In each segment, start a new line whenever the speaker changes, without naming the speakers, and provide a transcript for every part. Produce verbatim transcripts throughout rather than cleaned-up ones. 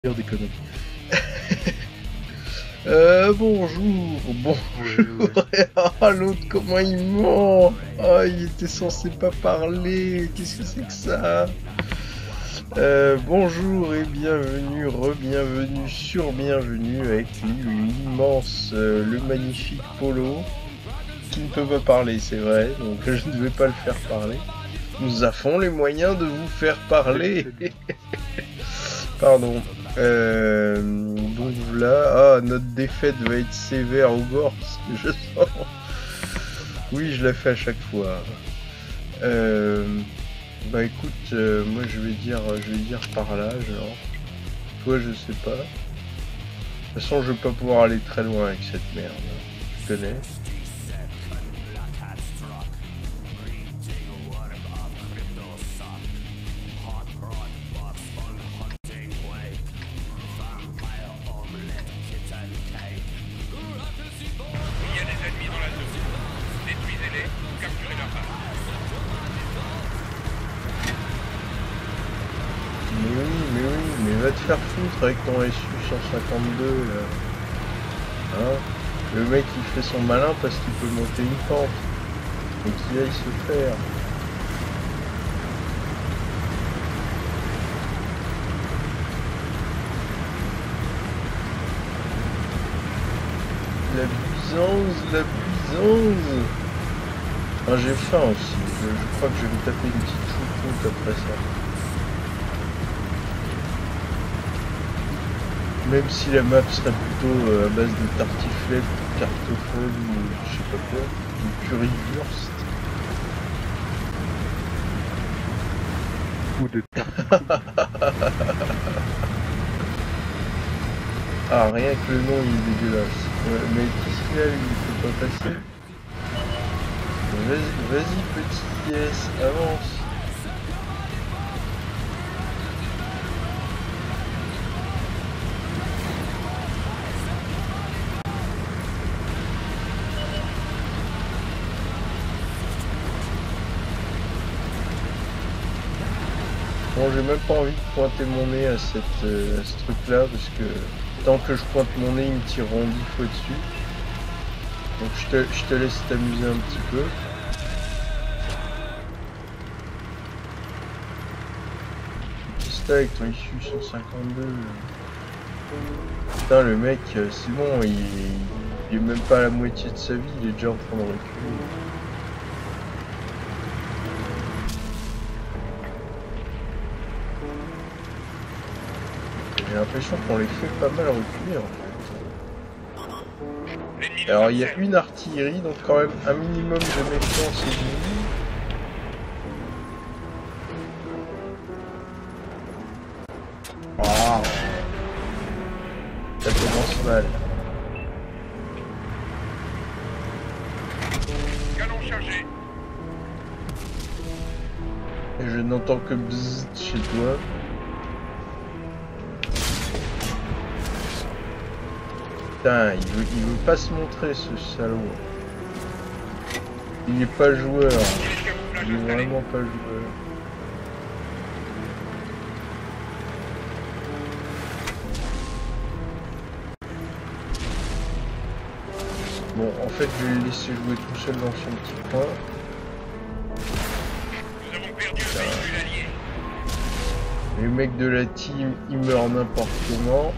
Dire des conneries. euh, bonjour, bonjour.
Oui, oui.
Ah, l'autre, comment il ment? Ah, il était censé pas parler. Qu'est-ce que c'est que ça? euh, Bonjour et bienvenue, re-bienvenue, sur-bienvenue avec l'immense, euh, le magnifique Polo, qui ne peut pas parler, c'est vrai, donc je ne vais pas le faire parler. Nous avons les moyens de vous faire parler. Pardon. Euh, donc là, ah, notre défaite va être sévère au bord, parce que je sens. Oui, je la fais à chaque fois. Euh, bah écoute, euh, moi je vais dire, je vais dire par là, genre. Toi, je sais pas. De toute façon, je vais pas pouvoir aller très loin avec cette merde. Je connais. Mais oui, mais oui, mais va te faire foutre avec ton S U cent cinquante-deux là. Hein? Le mec il fait son malin parce qu'il peut monter une pente. Et qu'il aille se faire. La puissance, la puissance. Ah, j'ai faim aussi, je, je crois que je vais me taper une petite choucroute après ça. Même si la map serait plutôt euh, à base de tartiflette, cartoffel ou je sais pas quoi, ou currywurst.
Ou de tartiflette.
Ah, rien que le nom il est dégueulasse. Ouais, mais qu'est-ce qu'il a lui, il peut pas passer. Vas-y, vas-y petit yes, avance. Bon, j'ai même pas envie de pointer mon nez à, cette, euh, à ce truc là parce que tant que je pointe mon nez ils me tireront dix fois dessus. Donc je te, je te laisse t'amuser un petit peu. Qu'est-ce que t'as avec ton issue cent cinquante-deux? Putain, le mec, c'est bon, il, il est même pas à la moitié de sa vie, il est déjà en train de reculer. J'ai l'impression qu'on les fait pas mal reculer en fait. Alors il y a une artillerie, donc quand même un minimum de méfiance et de... Oh, ça commence mal.
Canon chargé.
Et je n'entends que bzzz chez toi. Putain, il veut, il veut pas se montrer ce salaud. Il est pas joueur. Il est vraiment pas joueur. Bon, en fait, je vais le laisser jouer tout seul dans son petit coin.
Nous avons perdu le véhicule allié.
Les mecs de la team, ils meurent n'importe comment.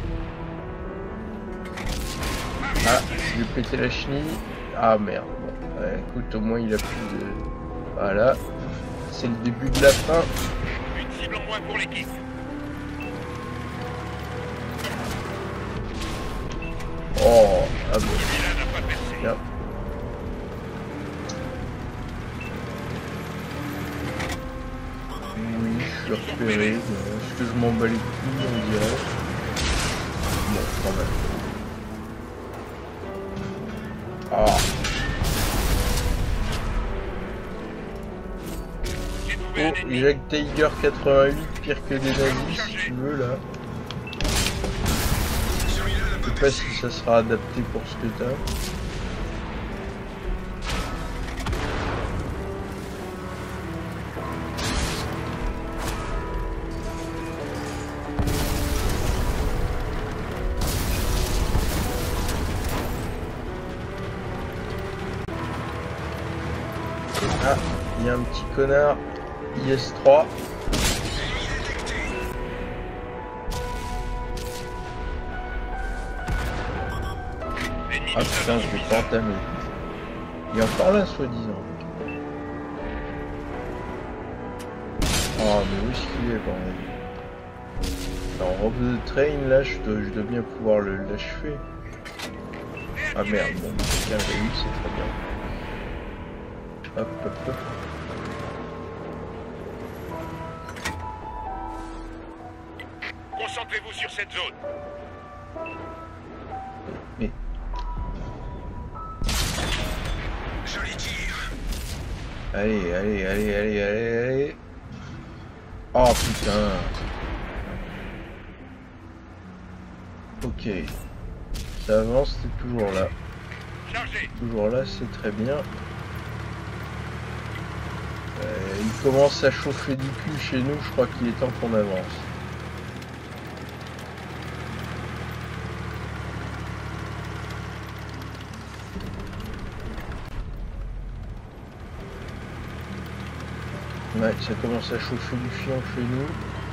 Ah, je vais péter la chenille. Ah merde. Bon, ouais, écoute, au moins il a plus de... Voilà. C'est le début de la fin.
Une cible en moins pour l'équipe.
Oh, ah bon.
Celui-là n'a pas percé.
Bien. Oui, je suis repéré. Est-ce que je m'en bats les couilles, on dirait? Bon, quand même. Ah. Oh, Jack Tiger quatre-vingt-huit, pire que des nazis, si tu veux, là. Je sais pas si ça sera adapté pour ce que t'as. Ah, il y a un petit connard. I S trois. Ah putain, je vais pas entamer. Il est encore là, soi-disant. Oh, mais où est-ce qu'il est, bordel? Alors, robe de train, là, je dois, je dois bien pouvoir l'achever. Ah merde, bon, quelqu'un l'a eu, c'est très bien. Hop, hop, hop.
Concentrez-vous sur cette zone.
Mais...
Joli tir.
Allez, allez, allez, allez, allez, allez. Oh putain. Ok. Ça avance, c'est toujours là.
Chargé.
Toujours là, c'est très bien. Euh, il commence à chauffer du cul chez nous, je crois qu'il est temps qu'on avance. Ouais, ça commence à chauffer du fion chez nous.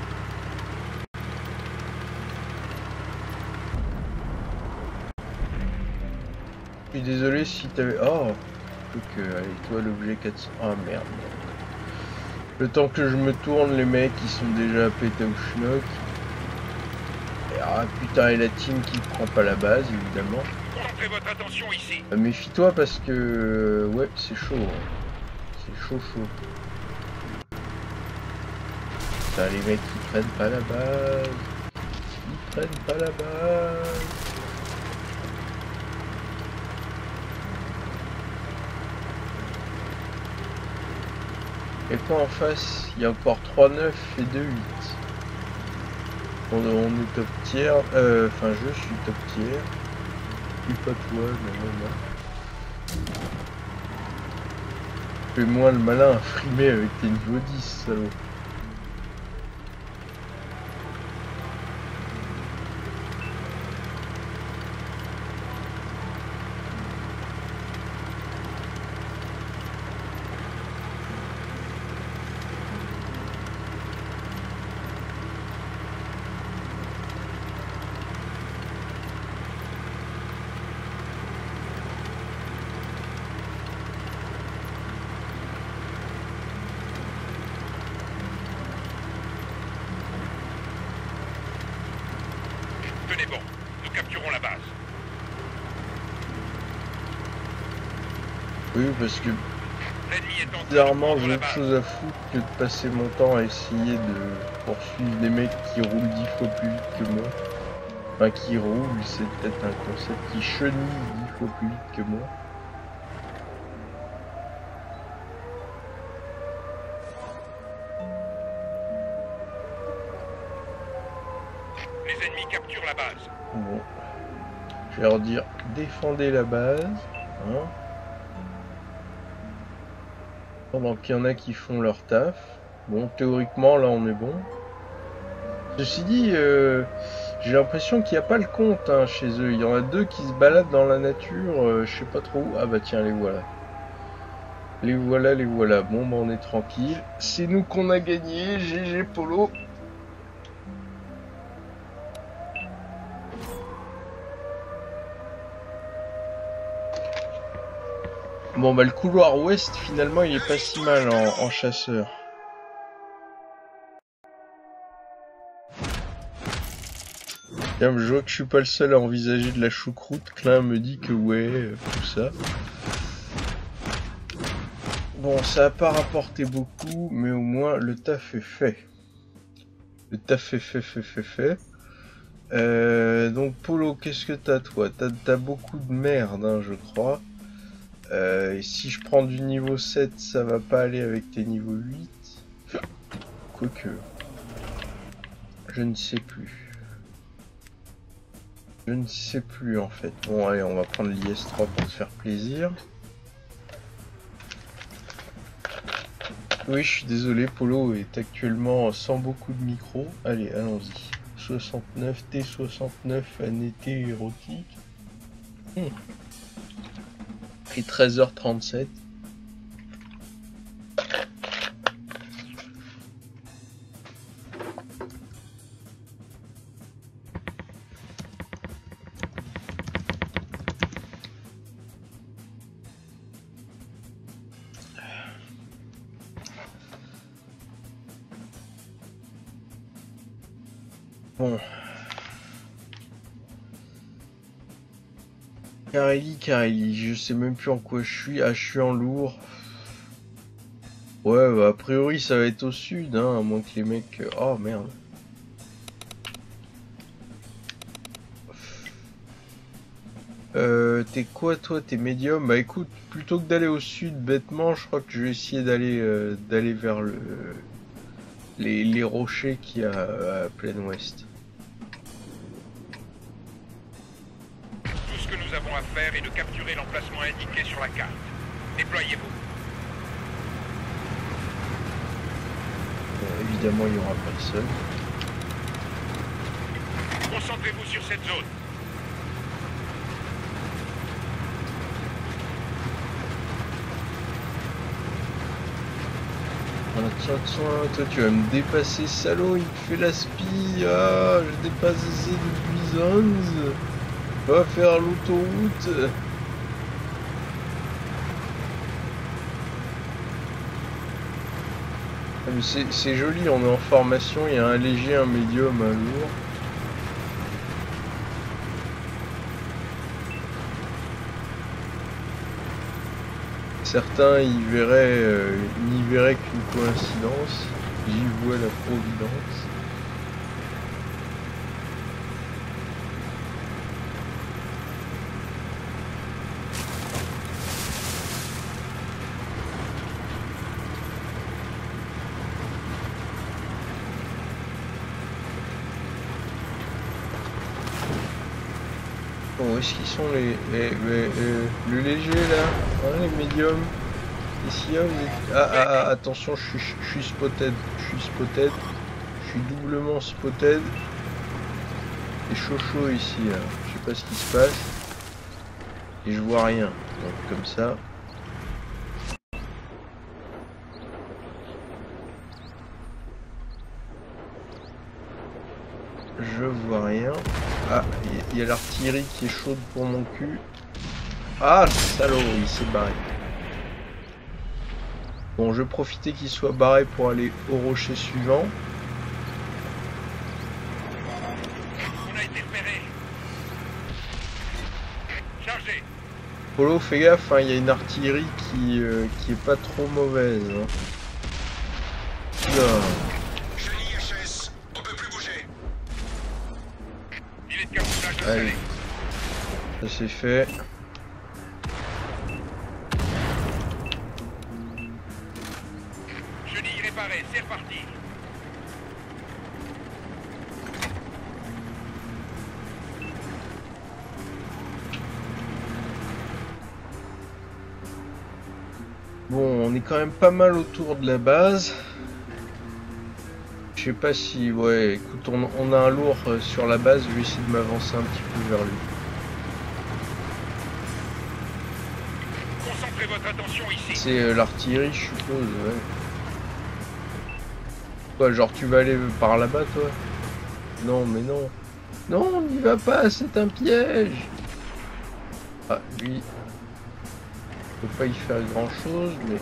Je suis désolé si t'avais... Oh, que... Allez, toi l'objet quatre cents... Ah merde. Le temps que je me tourne, les mecs ils sont déjà à péter au schnock. Et, ah putain, et la team qui prend pas la base, évidemment.
Concentrez votre attention ici.
Euh, Méfie-toi parce que... Ouais, c'est chaud. Hein. C'est chaud chaud. Putain, les mecs ils prennent pas la base. Ils prennent pas la base. Et quoi en face, il y a encore trois neuf et deux huit. On, on est top tier, euh, enfin je suis top tier. Je suis pas toi, mais non, non. Fais-moi le malin à frimer avec tes niveaux dix, salaud.
Tenez bon, nous capturons la base.
Oui, parce que
L'ennemi est en train de
bizarrement
prendre
j'ai
la
autre
base.
chose à foutre que de passer mon temps à essayer de poursuivre des mecs qui roulent dix fois plus vite que moi. Enfin qui roulent, c'est peut-être un concept qui chenille dix fois plus vite que moi.
Les ennemis capturent la base.
Bon, je vais leur dire défendez la base, hein, pendant qu'il y en a qui font leur taf. Bon, théoriquement là on est bon. Ceci dit, euh, j'ai l'impression qu'il n'y a pas le compte hein, chez eux. Il y en a deux qui se baladent dans la nature, euh, je sais pas trop où. Ah bah tiens, les voilà. Les voilà, les voilà. Bon bah on est tranquille. C'est nous qu'on a gagné, G G Polo. Bon bah le couloir ouest finalement il est pas si mal en, en chasseur. Tiens, je vois que je suis pas le seul à envisager de la choucroute. Klein me dit que ouais, tout ça. Bon, ça a pas rapporté beaucoup, mais au moins le taf est fait. Le taf est fait, fait, fait, fait. Euh, donc Polo, qu'est-ce que t'as toi? T'as t'as beaucoup de merde, hein, je crois. Euh, et si je prends du niveau sept, ça va pas aller avec tes niveaux huit. Quoique. Je ne sais plus. Je ne sais plus en fait. Bon allez, on va prendre l'I S trois pour se faire plaisir. Oui, je suis désolé, Polo est actuellement sans beaucoup de micro. Allez, allons-y. soixante-neuf, T soixante-neuf, un été érotique. Hmm. Et treize heures trente-sept. Carelli, Carelli, je sais même plus en quoi je suis. Ah, je suis en lourd. Ouais, bah, a priori ça va être au sud, hein, à moins que les mecs... Oh merde. Euh, t'es quoi toi? T'es médium? Bah écoute, plutôt que d'aller au sud bêtement, je crois que je vais essayer d'aller euh, d'aller vers le les, les rochers qu'il y a à plein ouest.
Tout ce que nous avons à faire est de capturer l'emplacement indiqué sur la carte. Déployez-vous.
Bon, évidemment, il y aura personne.
Concentrez-vous sur cette zone.
Ah, tiens, tiens, toi tu vas me dépasser, salaud, il te fait la spie. Ah, je dépasse assez depuis Zonz. Va faire l'autoroute. Ah, mais c'est c'est joli, on est en formation, il y a un léger, un médium, un lourd. Certains y verraient, euh, n'y verraient qu'une coïncidence. J'y vois la providence. Bon, où est-ce qu'ils sont les, les, les- les- le léger là, hein, les médiums? Ici, là, vous êtes... Ah, ah, ah, attention, je suis, je suis spotted, je suis spotted, je suis doublement spotted. C'est chaud chaud ici, là. Je sais pas ce qui se passe. Et je vois rien, donc comme ça. Je vois rien. Ah, il y, y a l'artillerie qui est chaude pour mon cul. Ah, salaud, il s'est barré. Bon, je vais profiter qu'il soit barré pour aller au rocher suivant.
On a été repéré. Chargez.
Polo, fais gaffe, hein, il y a une artillerie qui, euh, qui est pas trop mauvaise. Hein. Là.
Chenille H S, on peut plus bouger. Il est de camouflage
Allez,
installé.
ça c'est fait.
Chenille réparée, c'est reparti.
Bon, on est quand même pas mal autour de la base. Je sais pas si... Ouais, écoute, on, on a un lourd euh, sur la base, je vais essayer de m'avancer un petit peu vers lui.
Concentrez votre attention ici.
C'est euh, l'artillerie, je suppose, ouais. Quoi, genre tu vas aller par là-bas, toi? Non, mais non. Non, n'y va pas, c'est un piège. Ah, lui... Je peux pas y faire grand-chose, mais...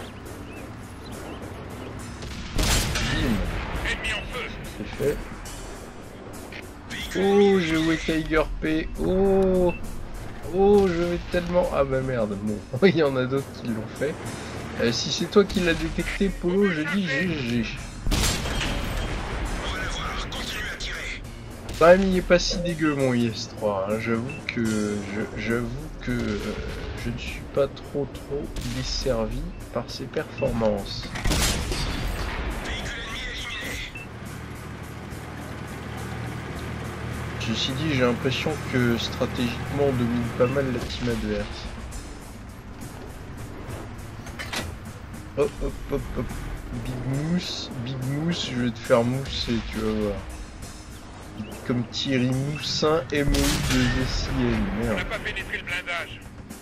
Bim,
Ennemi en feu.
c'est fait. Oh, j'ai joué Tiger P. Oh, oh, je vais tellement... Ah bah merde, bon, il y en a d'autres qui l'ont fait. Euh, si c'est toi qui l'as détecté, Polo, je dis G G.
On va la voir, continuez à tirer.
Quand même, il est pas si dégueu mon I S trois. Hein. J'avoue que... je- J'avoue que... euh, je ne suis pas trop trop desservi par ses performances.
Véhicule ennemi éliminé.
Ceci dit, j'ai l'impression que stratégiquement on domine pas mal la team adverse. Hop hop hop hop. Big Mousse, Big Mousse, je vais te faire mousser, tu vas voir. Comme Thierry Moussin, M O U de G C N,
On
merde.
n'a pas pénétré le blindage.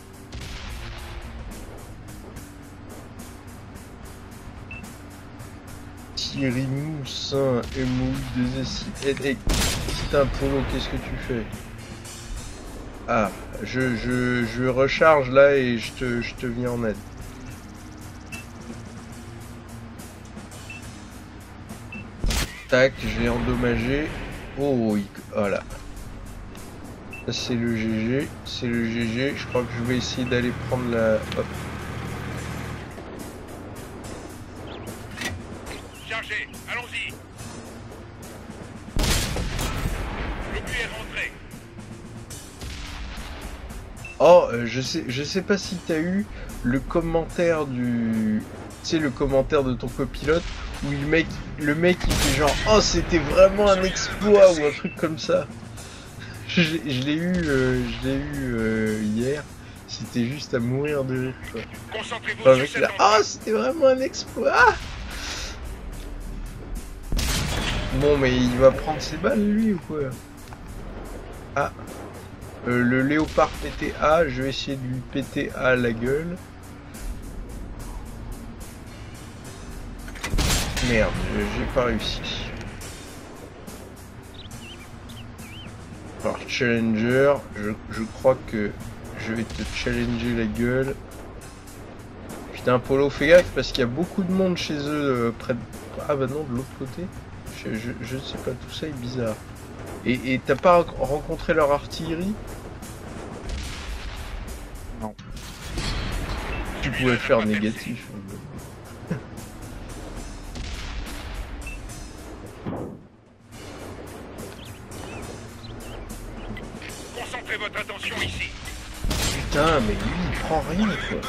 Thierry Moussin, M O U de G C N. Eh, eh, putain, Polo, qu'est-ce que tu fais? Ah, je, je, je recharge là et je te, je te viens en aide. Tac, je l'ai endommagé. Oh, il... voilà. Ça c'est le G G, c'est le G G. Je crois que je vais essayer d'aller prendre la... Hop.
Chargez, allons-y. L'obus est rentré.
Oh, euh, je sais, je sais pas si t'as eu le commentaire du... Tu sais, le commentaire de ton copilote où le mec, le mec il fait genre « Oh, c'était vraiment un exploit » ou un truc comme ça. Je, je l'ai eu, euh, je l'ai eu euh, hier. C'était juste à mourir de rire, quoi.
Concentrez-vous
Enfin,
sur
mec,
cet
là,
endroit.
oh, c'était vraiment un exploit. Bon, mais il va prendre ses balles, lui, ou quoi? Ah. Euh, le léopard P T A, je vais essayer de lui péter à la gueule. Merde, j'ai pas réussi. Alors, Challenger, je, je crois que je vais te challenger la gueule. Putain, Polo, fais gaffe parce qu'il y a beaucoup de monde chez eux, euh, près de... Ah bah non, de l'autre côté. Je, je, je sais pas, tout ça est bizarre. Et et t'as pas rencontré leur artillerie?
Non.
Tu pouvais faire négatif.
Concentrez votre attention ici.
Putain, mais lui il prend rien quoi.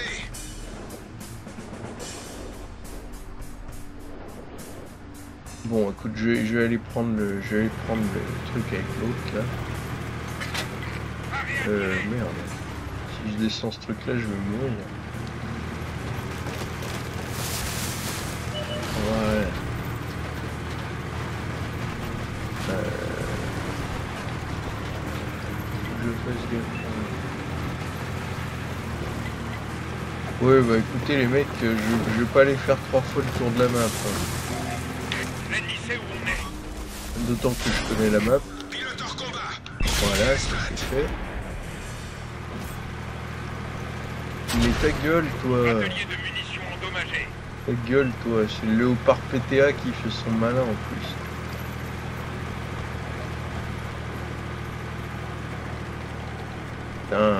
Bon, écoute, je vais, je vais aller prendre le, je vais aller prendre le truc avec l'autre là. Euh, merde. Si je descends ce truc là, je vais mourir. Ouais. Euh... Je fasse gaffe. Ouais, bah écoutez les mecs, je, je vais pas aller faire trois fois le tour de la map. Hein.
L'ennemi sait où on est.
D'autant que je connais la map. Voilà, ça c'est fait. Mais ta gueule, toi.
Atelier de munitions endommagé.
Ta gueule, toi. C'est le léopard P T A qui fait son malin en plus. Putain.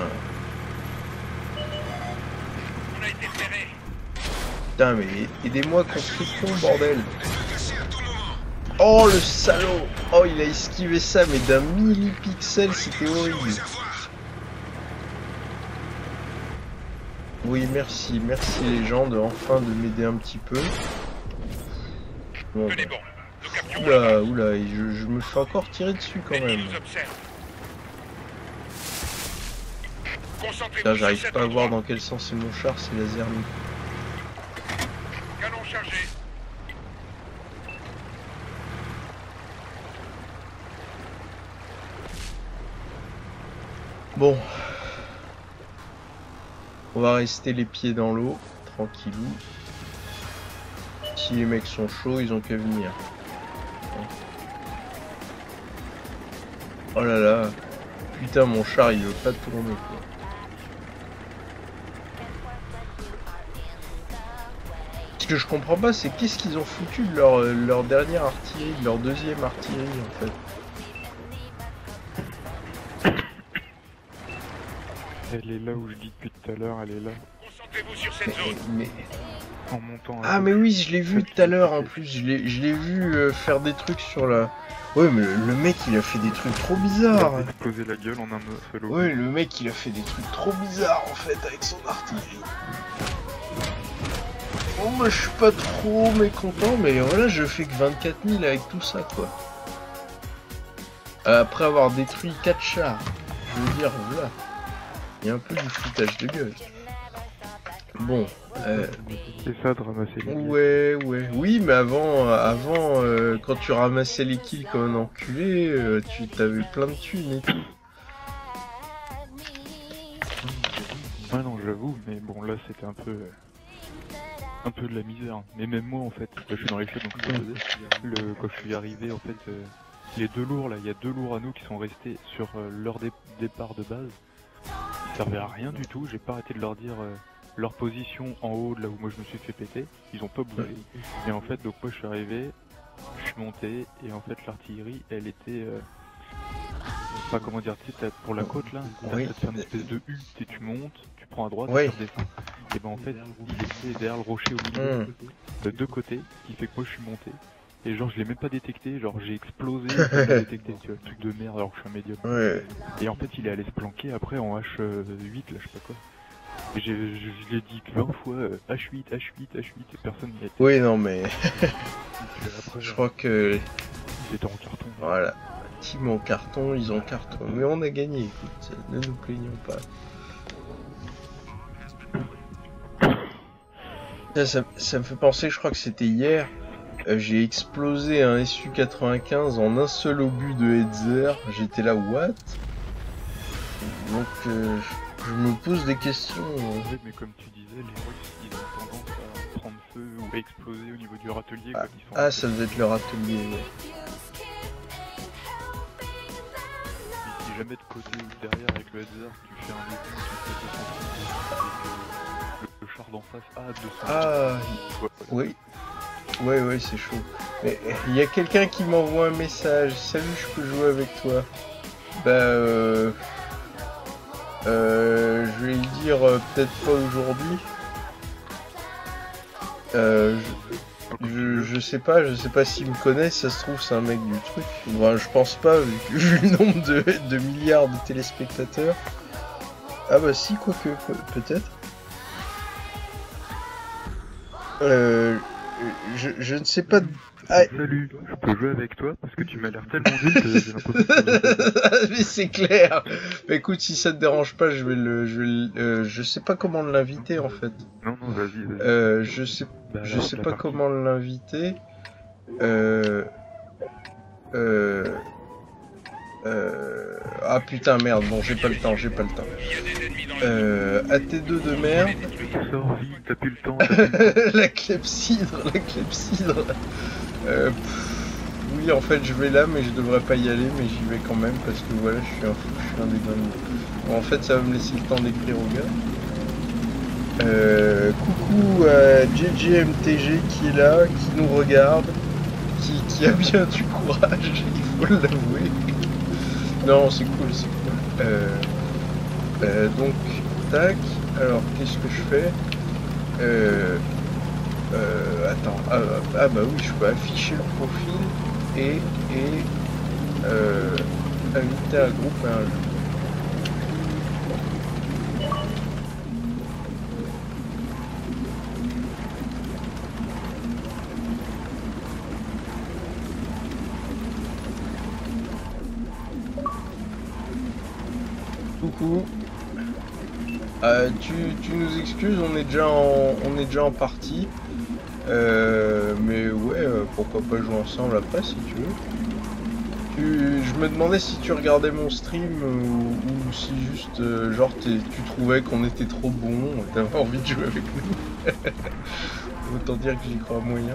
On a été ferré.
Putain, mais aidez-moi contre ce con, bordel. Oh, le salaud. Oh, il a esquivé ça, mais d'un millipixel, c'était horrible. Oui, merci. Merci les gens de enfin de m'aider un petit peu. Bon,
Tenez
bah.
bon. Nous capturons
Oula,
la base.
oula, et je, je me fais encore tirer dessus quand
L'ennemi
même.
nous observe. Concentrez-vous
Là,
sur
j'arrive
cet
pas à voir
endroit.
dans quel sens est mon char, c'est la zermie.
Canon chargé.
Bon. On va rester les pieds dans l'eau, tranquillou. Si les mecs sont chauds, ils ont qu'à venir. Oh là là. Putain, mon char, il veut pas tourner, quoi. Ce que je comprends pas, c'est qu'est-ce qu'ils ont foutu de leur, leur dernière artillerie, de leur deuxième artillerie, en fait.
Elle est là où je dis depuis tout à l'heure, elle est là.
Concentrez-vous sur cette zone.
Mais...
En montant.
Ah mais oui, je l'ai vu tout à l'heure en plus, je l'ai je l'ai vu euh, faire des trucs sur la... Ouais mais le, le mec il a fait des trucs trop bizarres.
Il a explosé la gueule en un seul obus.
Ouais, le mec il a fait des trucs trop bizarres en fait avec son artillerie. Bon moi je suis pas trop mécontent, mais voilà, je fais que vingt-quatre mille avec tout ça quoi. Après avoir détruit quatre chars, je veux dire, voilà. Il y a un peu du foutage de gueule. Bon, euh...
c'est ça de ramasser les kills.
Ouais, ouais. Oui, mais avant, avant euh, quand tu ramassais les kills comme un enculé, euh, tu t'avais plein de thunes et tout.
Ouais, non, j'avoue, mais bon, là c'était un peu. Euh, un peu de la misère. Mais même moi en fait, là, je suis dans les chutes donc je peux poser. Le, quand je suis arrivé, en fait, euh, les deux lourds là, il y a deux lourds à nous qui sont restés sur euh, leur dé départ de base. Ils servaient à rien du tout, j'ai pas arrêté de leur dire. Euh, leur position en haut de là où moi je me suis fait péter, ils ont pas bougé. Et en fait, donc moi je suis arrivé, je suis monté, et en fait l'artillerie, elle était... Euh... Enfin, comment dire, tu sais, t'as- pour la côte là, t'as
Oui.
de faire une espèce de U, tu sais, tu montes, tu prends à droite,
Oui.
tu redescends. Et ben en fait, il était derrière le rocher au milieu,
Hmm.
de deux côtés, qui fait que moi je suis monté. Et genre, je l'ai même pas détecté, genre j'ai explosé, et il m'a détecté, tu vois, truc de merde alors que je suis un médium.
Ouais.
Et en fait, il est allé se planquer après en H huit, là, je sais pas quoi. Et j'ai, je, je l'ai dit vingt fois, euh, H huit, H huit, H huit, et personne n'y a été.
Oui, non, mais
Donc, euh, après,
je crois que...
j'étais en carton.
Voilà. Team en carton, ils ont carton. Mais on a gagné, écoute, ne nous plaignons pas. Ça, ça, ça me fait penser, je crois que c'était hier, euh, j'ai explosé un S U quatre-vingt-quinze en un seul obus de Hetzer. J'étais là, what? Donc, euh, je me pose des questions.
Oui, mais comme tu disais, les Russes, ils ont tendance à prendre feu ou à exploser au niveau du râtelier
Ah,
quand ils sont...
ah, ça devait être leur atelier, ouais.
Si jamais de côté ou derrière avec le Hetzer, tu fais un obus qui fait deux cents et que le, le char d'en face a deux cents.
Ah,
Ouais,
oui. Ouais, ouais, c'est chaud. Mais il y a quelqu'un qui m'envoie un message. Salut, je peux jouer avec toi. Bah, euh... Euh, je vais lui dire euh, peut-être pas aujourd'hui. Euh, je, je, je sais pas, je sais pas s'il me connaît, ça se trouve c'est un mec du truc. Bon, je pense pas, vu, vu le nombre de, de milliards de téléspectateurs. Ah bah si, quoique, peut-être. Euh, je, je ne sais pas... Ah.
Salut, je peux jouer avec toi parce que tu m'as l'air tellement nul que j'ai l'impression que...
Mais c'est clair. Bah écoute, si ça te dérange pas, je vais le... Je, vais le, euh, je sais pas comment l'inviter en fait.
Non, non, vas-y, vas-y.
Euh, je sais,
bah,
je
la,
sais
la
pas
partie.
comment l'inviter. Euh... Euh... Euh... Ah putain, merde, bon, j'ai pas le temps, j'ai pas le temps. Euh... A T deux de merde.
Sors vite, t'as plus le temps. T'as plus le temps.
La clepsydre, la clepsydre. Euh... Pff, oui, en fait, je vais là, mais je devrais pas y aller, mais j'y vais quand même, parce que voilà, je suis un fou, je suis un dégomme. Bon, en fait, ça va me laisser le temps d'écrire au gars. Euh... Coucou à J J M T G qui est là, qui nous regarde, qui, qui a bien du courage, il faut l'avouer. Non, c'est cool, c'est cool. Euh... Euh, donc, tac, alors qu'est-ce que je fais? Euh... Euh... Attends, ah, ah bah oui, je peux afficher le profil et... et euh... inviter un groupe à un jeu. Coucou. Euh, tu, tu nous excuses, on est déjà en, on est déjà en partie. Euh, mais ouais, euh, pourquoi pas jouer ensemble après si tu veux. Tu, je me demandais si tu regardais mon stream euh, ou, ou si juste euh, genre tu trouvais qu'on était trop bon, t'avais envie de jouer avec nous. Autant dire que j'y crois moyen.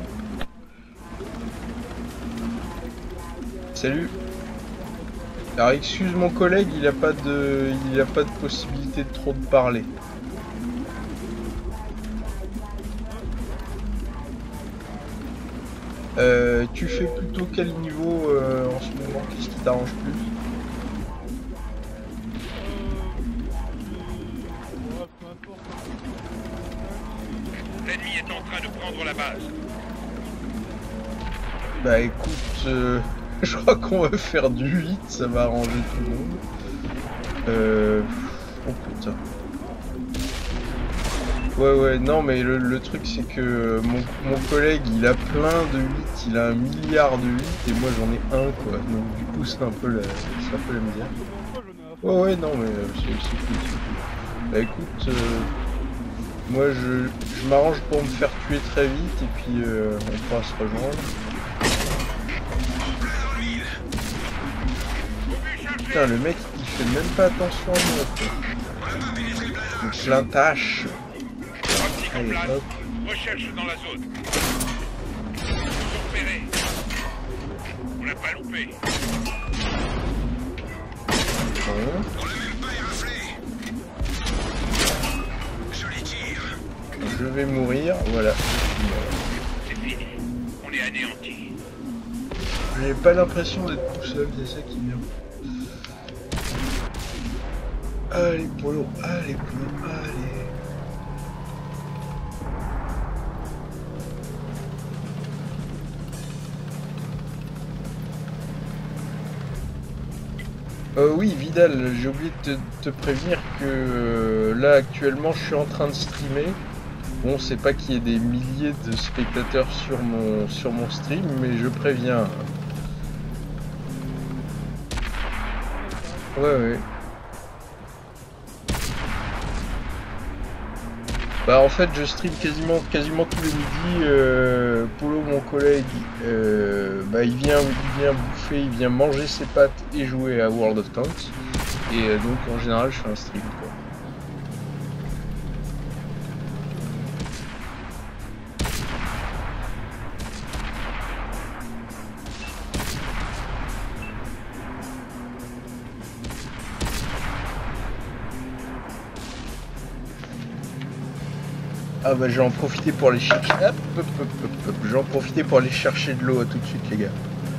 Salut. Alors excuse mon collègue, il a pas de, il a pas de possibilité de trop de parler. Euh, tu fais plutôt quel niveau euh, en ce moment? Qu'est-ce qui t'arrange plus?
L'ennemi est en train de prendre la base.
Bah écoute, euh, je crois qu'on va faire du huit, ça va arranger tout le monde. Euh... Oh putain. Ouais ouais, non mais le, le truc c'est que mon, mon collègue il a plein de huit, il a un milliard de huit et moi j'en ai un quoi. Donc du coup c'est un peu la, c'est un peu la misère. Ouais ouais, non mais c'est cool, c'est cool. Bah écoute, euh, moi je, je m'arrange pour me faire tuer très vite et puis euh, on pourra se rejoindre. Putain, le mec il fait même pas attention à moi quoi. Donc plein tâche. Allez, hop.
Recherche dans la zone. Repéré. On l'a pas loupé.
Bon. Je vais mourir, voilà.
C'est fini. On est anéanti.
J'ai pas l'impression d'être tout seul, c'est ça qui est bien. Allez, Polo, allez, Polo, allez. Euh, oui, Vidal, j'ai oublié de te, te prévenir que euh, là, actuellement, je suis en train de streamer. Bon, c'est pas qu'il y ait des milliers de spectateurs sur mon, sur mon stream, mais je préviens. Ouais, ouais. Bah en fait je stream quasiment quasiment tous les midis. euh, Polo mon collègue euh, bah il vient il vient bouffer, il vient manger ses pâtes et jouer à World of Tanks. Et euh, donc en général je fais un stream quoi. Ah bah j'ai en profité pour aller chercher. Hop, hop, hop, hop, hop. J'ai en profité pour aller chercher de l'eau à tout de suite les gars.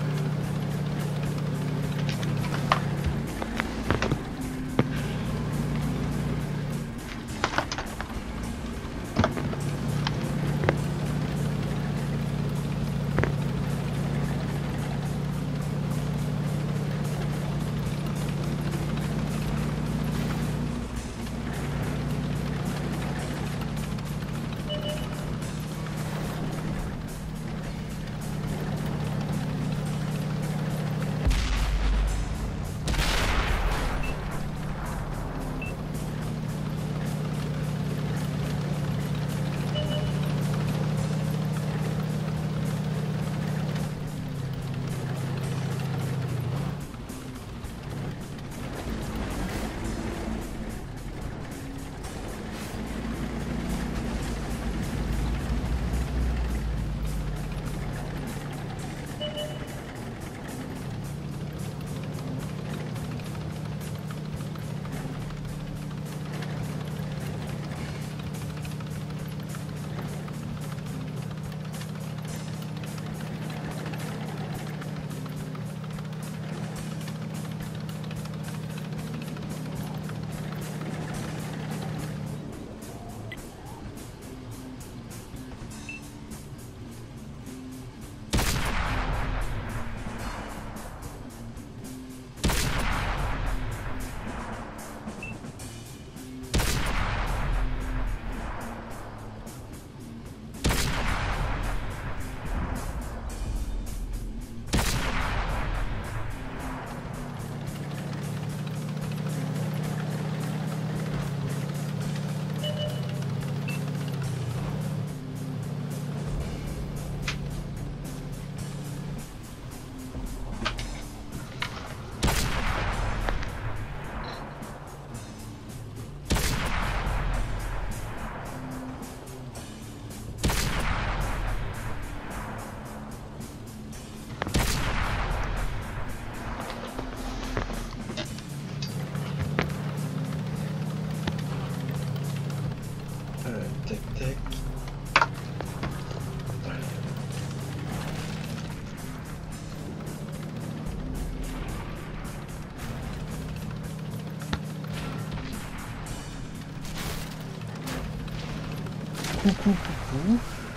Coucou, coucou.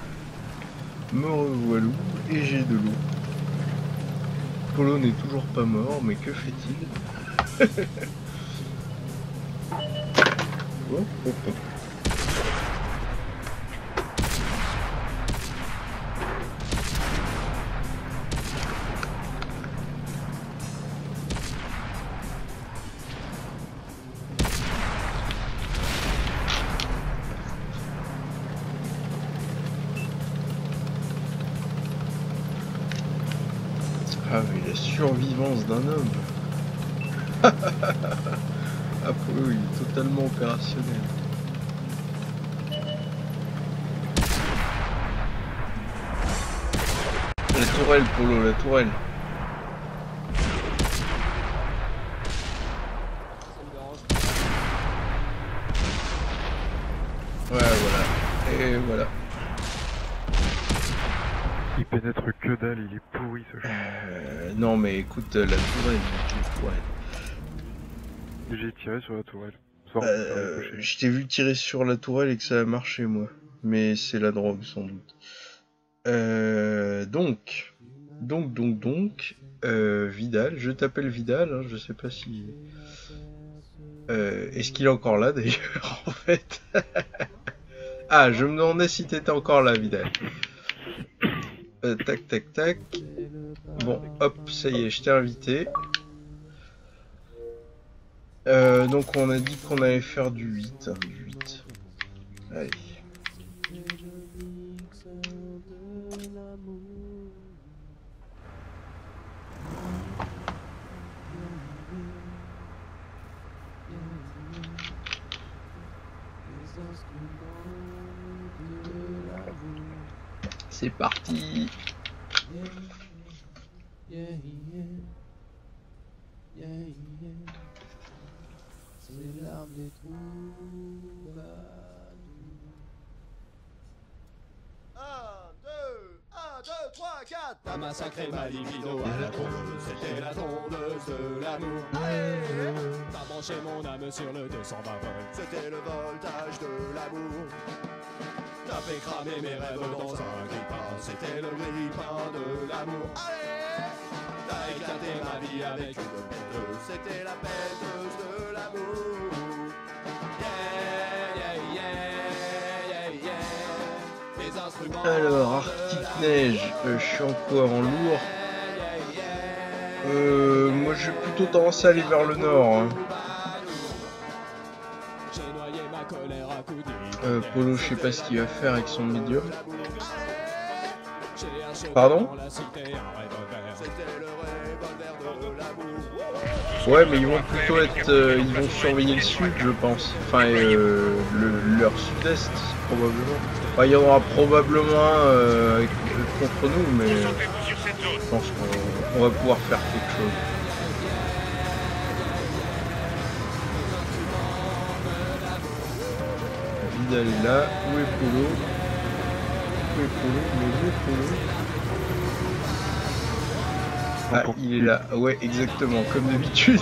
Me revoilou et j'ai de l'eau. Polo n'est toujours pas mort, mais que fait-il? Oh, oh, oh. Ah mais la survivance d'un homme. Apollo il est totalement opérationnel. La tourelle Polo, la tourelle. Ouais voilà. Et voilà.
Il pénètre que dalle, il est pourri ce chat.
Euh, non mais écoute, la tourelle, la tourelle.
J'ai tiré sur la tourelle. Sans
Euh,
faire
je t'ai vu tirer sur la tourelle et que ça a marché, moi. Mais c'est la drogue, sans doute. Euh, donc, donc, donc, donc, euh, Vidal, je t'appelle Vidal, hein, je sais pas si... Euh, est-ce qu'il est encore là, d'ailleurs, en fait? Ah, je me demandais si t'étais encore là, Vidal. Euh, tac, tac, tac. Bon, hop, ça y est, je t'ai invité. Euh, donc on a dit qu'on allait faire du huit. Hein, du huit. Allez. C'est parti. C'est l'arme des troubadours.
un, deux, un, deux, trois, quatre. T'as massacré ma libido à la tondeuse, c'était la tondeuse de l'amour. T'as branché mon âme sur le deux cent vingt volts, c'était le voltage de l'amour. T'as fait cramer mes rêves dans un grippin, c'était le grippin de l'amour. T'as éclaté ma vie avec une péteuse, c'était la péteuse de l'amour. Yeah, yeah, yeah, yeah, yeah. Les instruments.
Alors, Arctic Neige, euh, je suis en quoi? En lourd? Euh, moi j'ai plutôt tendance à aller vers le nord. Hein. Euh, Polo, je sais pas ce qu'il va faire avec son médium. Pardon? Ouais, mais ils vont plutôt être, euh, ils vont surveiller le sud, je pense. Enfin, euh, le, leur sud-est, probablement. Enfin, il y en aura probablement euh, contre nous, mais je pense qu'on va pouvoir faire quelque chose. Vidal est là. Où est Polo? Où est Polo? Mais où est Polo? Ah, il est là. Ouais, exactement, comme d'habitude.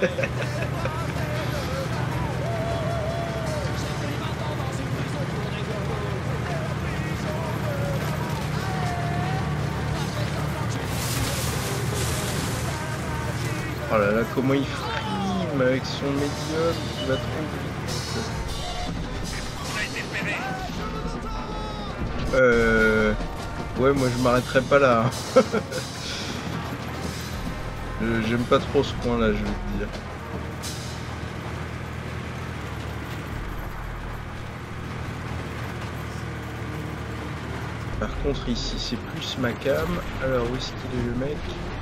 Oh là là, comment il frime avec son médium, il va trop vite. Euh... Ouais, moi je m'arrêterai pas là. J'aime pas trop ce coin là, je vais te dire. Par contre ici c'est plus ma cam. Alors où est-ce qu'il est le mec?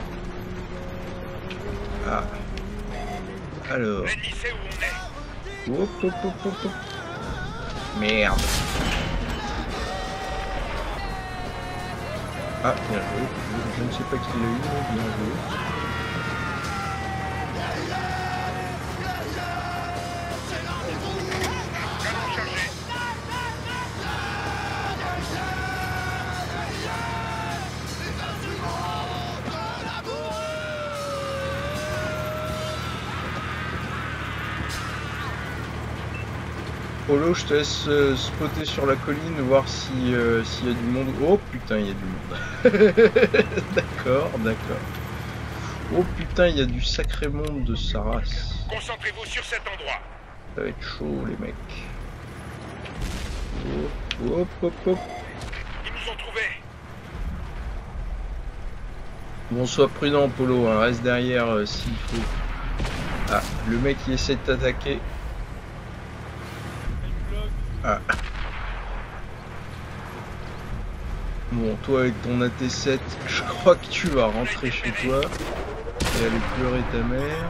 Ah. Alors. Hop hop hop hop hop. Merde. Ah, bien joué. Je, je ne sais pas qui l'a eu, mais bien joué. Polo, je te laisse euh, spotter sur la colline, voir si euh, s'il y a du monde. Oh putain, il y a du monde. D'accord, d'accord. Oh putain, il y a du sacré monde de sa race.
Concentrez-vous sur cet endroit.
Ça va être chaud, les mecs. Hop, hop, hop, hop.
Ils nous ont trouvés.
Bon, sois prudent, Polo, hein, reste derrière euh, s'il faut. Ah, le mec il essaie de t'attaquer. Ah. Bon, toi avec ton A T sept, je crois que tu vas rentrer chez toi et aller pleurer ta mère.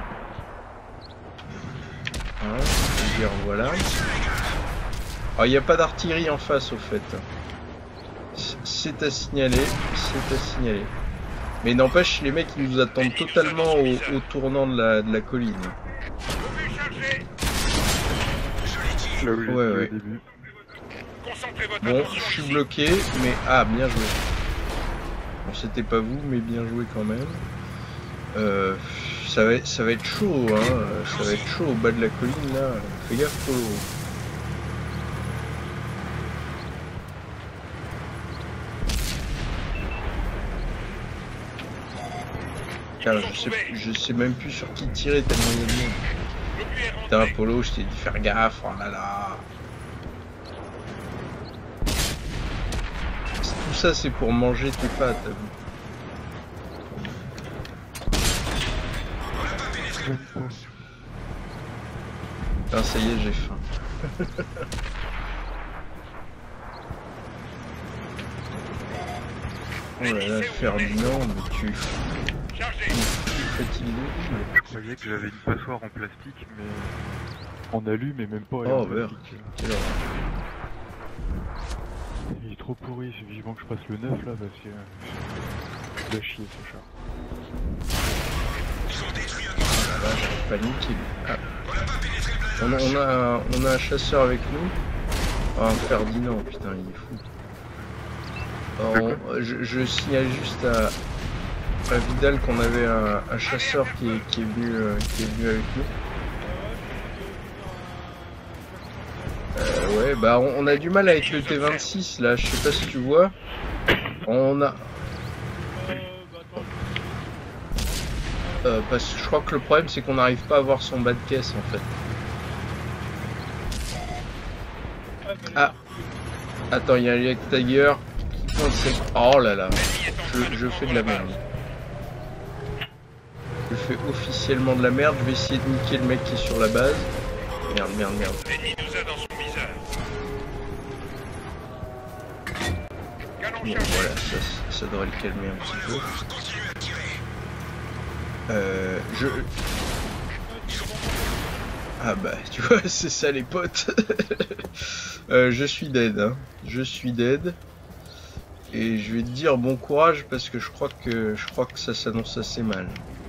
Hein, je veux dire, voilà. Alors, il n'y a pas d'artillerie en face, au fait. C'est à signaler, c'est à signaler. Mais n'empêche, les mecs, ils nous attendent totalement au, au tournant de la, de la colline.
Là où j'ai
Ouais,
dit
ouais.
au début.
Bon, je suis bloqué, mais... Ah, bien joué. Bon, c'était pas vous, mais bien joué quand même. Euh... Ça va, ça va être chaud, hein. Ça va être chaud au bas de la colline là. Fais gaffe, Polo. Putain, je sais, je sais même plus sur qui tirer tellement il y a de monde. Putain, Polo, je t'ai dit faire gaffe, oh là là. Tout ça, c'est pour manger tes pâtes. Putain, ça y est, j'ai faim. Oh là là, Ferdinand, mais tu es fatigué.
Je croyais que j'avais une passoire en plastique, mais en alu, mais même pas en
Oh,
plastique.
quelle horreur.
Il est trop pourri, c'est vivement que je passe le neuf là, parce que il a chier ce chat.
Ah là, j'ai paniqué. Ah. On, a, on, a, on a un chasseur avec nous. Ah, un Ferdinand, putain, il est fou. Alors, on, je, je signale juste à, à Vidal qu'on avait un, un chasseur qui est, qui, est venu, euh, qui est venu avec nous. Euh, ouais, bah on, on a du mal avec le T vingt-six là, je sais pas si tu vois. On a... Euh, parce que je crois que le problème c'est qu'on n'arrive pas à voir son bas de caisse en fait. Ah, attends, il y a un Yak Tiger qui pointe ses... Oh là là, je, je fais de la merde. Je fais officiellement de la merde, je vais essayer de niquer le mec qui est sur la base. Merde, merde, merde.
L'ennemi nous a dans son viseur. Canon
Bon,
chargé.
voilà, ça, ça devrait le calmer un petit peu. Euh, je... Ah bah, tu vois, c'est ça les potes. euh, je suis dead, hein. Je suis dead. Et je vais te dire bon courage parce que je crois que je crois que ça s'annonce assez mal.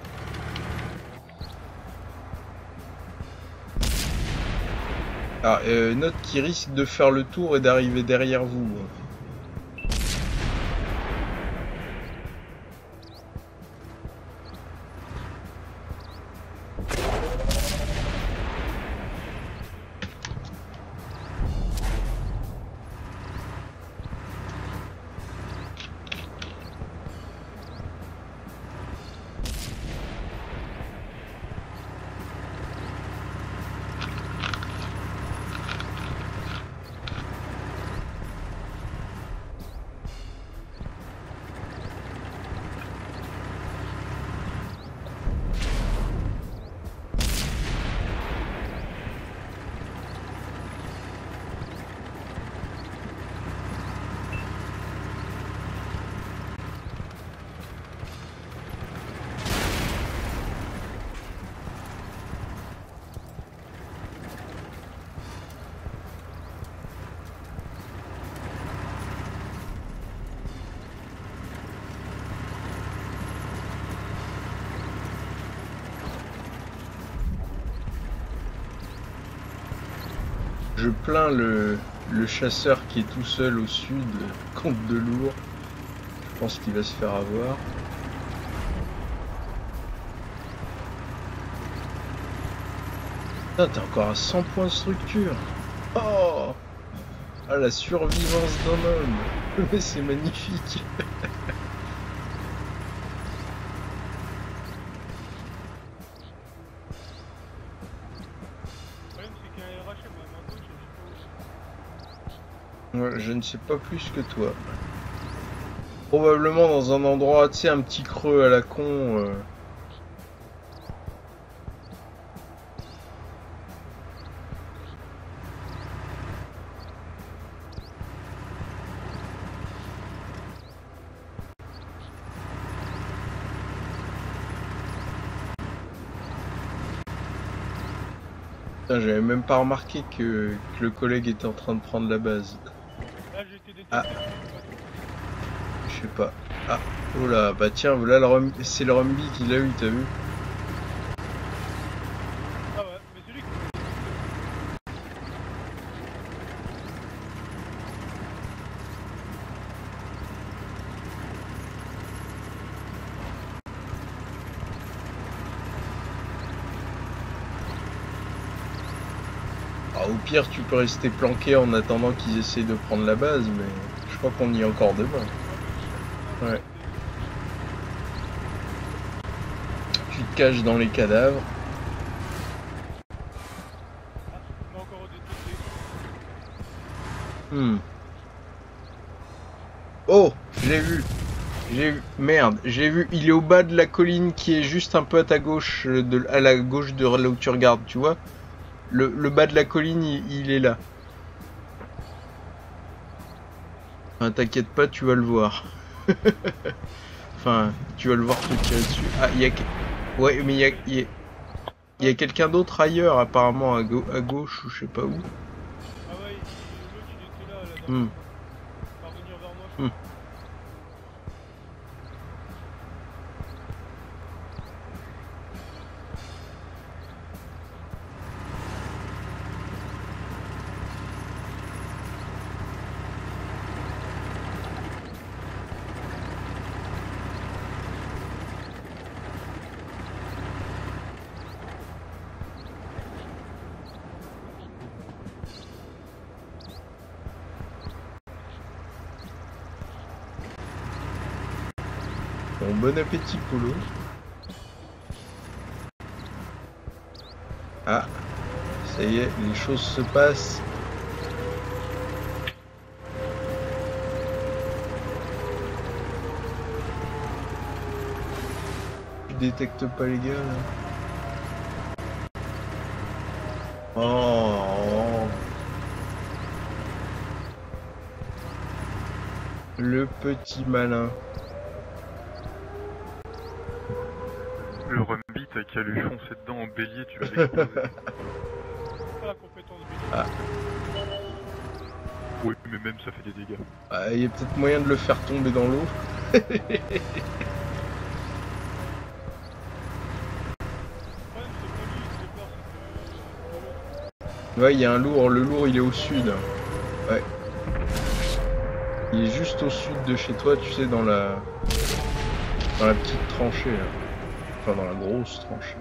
Ah, euh, note qui risque de faire le tour et d'arriver derrière vous. Je plains le, le chasseur qui est tout seul au sud contre de lourd. Je pense qu'il va se faire avoir. Putain, t'es encore à cent points de structure. Oh, ah, la survivance d'un homme. Mais c'est magnifique. Ouais, je ne sais pas plus que toi. Probablement dans un endroit, tu sais, un petit creux à la con. Euh... Putain, j'avais même pas remarqué que, que le collègue était en train de prendre la base. Ah. Je sais pas. Ah. Oh là, bah tiens, voilà le rum... c'est le Rumby qui l'a eu, t'as vu?
Ah ouais, mais c'est lui qui...
Ah, au pire, tu peux rester planqué en attendant qu'ils essayent de prendre la base, mais je crois qu'on y est encore demain. Ouais. Tu te caches dans les cadavres. Hmm. Oh, j'ai vu. J'ai vu. Merde, j'ai vu. Il est au bas de la colline qui est juste un peu à ta gauche, de, à la gauche de là où tu regardes, tu vois. Le, le bas de la colline, il, il est là. Enfin, t'inquiète pas, tu vas le voir. Enfin, tu vas le voir te tirer dessus. Ah, il y a... Ouais, mais il y a... Il y a, il y a quelqu'un d'autre ailleurs, apparemment, à, go à gauche, ou je sais pas où.
Ah ouais, l'autre il était là, là.
Hmm.
Il va revenir vers moi.
Hmm. Bon, bon appétit, Polo. Ah, ça y est, les choses se passent. Tu détectes pas les gars là. Oh, le petit malin.
Le Rumby, t'as qu'à lui foncer dedans en bélier, tu vas l'exploser.
Pas la compétence de
Ah.
Oui, mais même ça fait des dégâts.
Ah, il y a peut-être moyen de le faire tomber dans l'eau. Ouais, il y a un lourd, le lourd il est au sud. Ouais. Il est juste au sud de chez toi, tu sais, dans la dans la petite tranchée là. Enfin dans la grosse tranchée.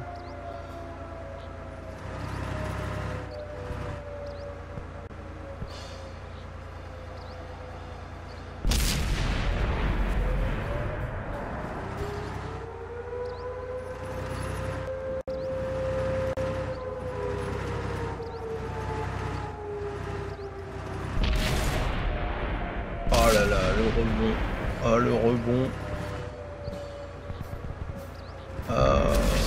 Oh là là, le rebond. Ah, le rebond. Ah.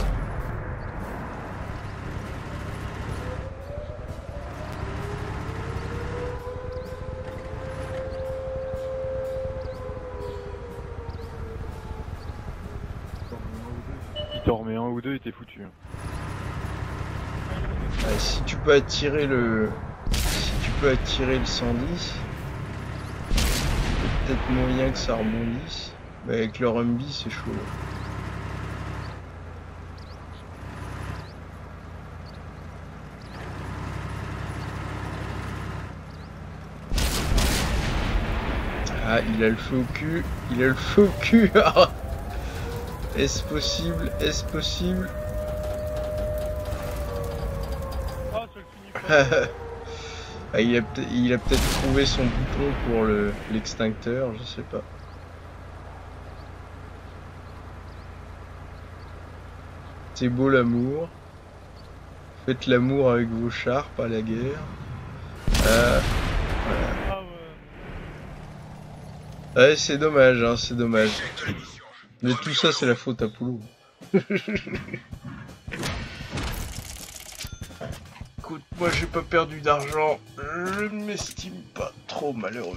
Il t'en remet un ou deux et t'es foutu.
Ah, si tu peux attirer le... Si tu peux attirer le cent dix, peut-être moyen que ça rebondisse. Mais avec le Rumby, c'est chaud. Ah, il a le feu au cul. Il a le feu au cul. Est-ce possible? Est-ce possible?
Ah, ça le finit pas.
Ah, il a peut-être il a peut-être trouvé son bouton pour le l'extincteur, je sais pas. C'est beau l'amour. Faites l'amour avec vos chars, pas la guerre. Euh, voilà.
Ah ouais.
Ouais, c'est dommage, hein, c'est dommage. Mais tout ça, c'est la faute à Poulou. Écoute, moi j'ai pas perdu d'argent, je ne m'estime pas trop malheureux.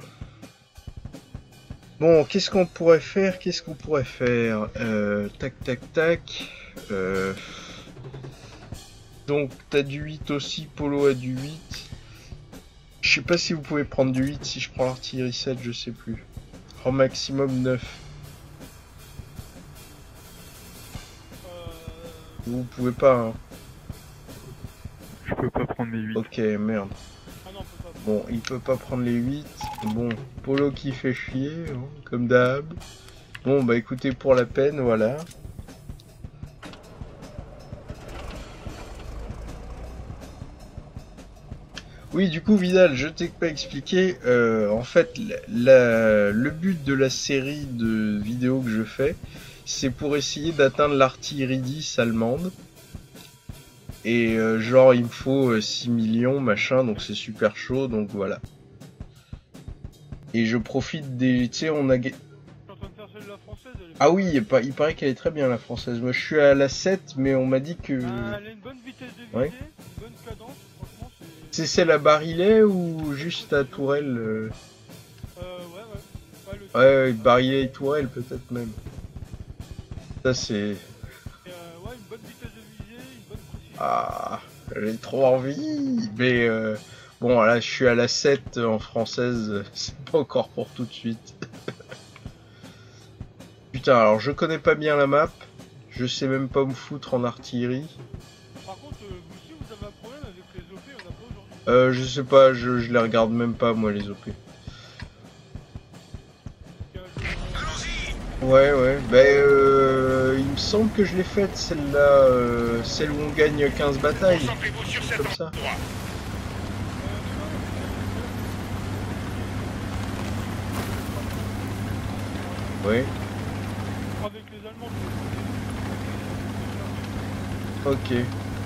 Bon, qu'est-ce qu'on pourrait faire? Qu'est-ce qu'on pourrait faire? euh, Tac, tac, tac. Euh... Donc, t'as du huit aussi, Polo a du huit. Je sais pas si vous pouvez prendre du huit si je prends l'artillerie sept, je sais plus. En maximum neuf.
Euh...
Vous pouvez pas, hein.
Je peux pas prendre mes huit.
Ok, merde.
Ah non, on peut pas.
Bon, il peut pas prendre les huit. Bon, Polo qui fait chier, hein, comme d'hab. Bon, bah écoutez, pour la peine, voilà. Oui, du coup, Vidal, je t'ai pas expliqué. Euh, en fait, la, la- le but de la série de vidéos que je fais, c'est pour essayer d'atteindre l'artillerie dix allemande. Et euh, genre, il me faut euh, six millions, machin, donc c'est super chaud, donc voilà. Et je profite des... Tu sais, on a...
Je suis en train de faire celle de la française. Elle est
Ah
pas
oui,
mal.
il, pa- il paraît qu'elle est très bien, la française. Moi, je suis à la sept, mais on m'a dit que...
Ah, elle a une bonne vitesse de visée,
Ouais.
une bonne cadence. Franchement, c'est.
C'est celle à Barillet ou juste à Tourelle euh...
Euh, ouais, ouais. Ouais, le
Ouais,
truc,
ouais,
ça.
Barillet et Tourelle, peut-être même. Ça, c'est...
Et, euh, ouais, une bonne vitesse de visée, une bonne précision.
Ah, j'ai trop envie. Mais euh, bon, là, je suis à la sept en française. C'est pas encore pour tout de suite. Putain, alors je connais pas bien la map. Je sais même pas me foutre en artillerie.
Par contre, euh, vous aussi, vous avez un problème avec les O P, on n'a pas aujourd'hui.
Euh, je sais pas, je, je les regarde même pas, moi, les O P.
Tiens, je-
Ouais, ouais. Ben, euh, il me semble que je l'ai faite, celle-là. Euh, celle où on gagne quinze batailles.
Concentrez-vous sur cet
Comme ça.
endroit.
Ouais.
Avec les Allemands,
Ok.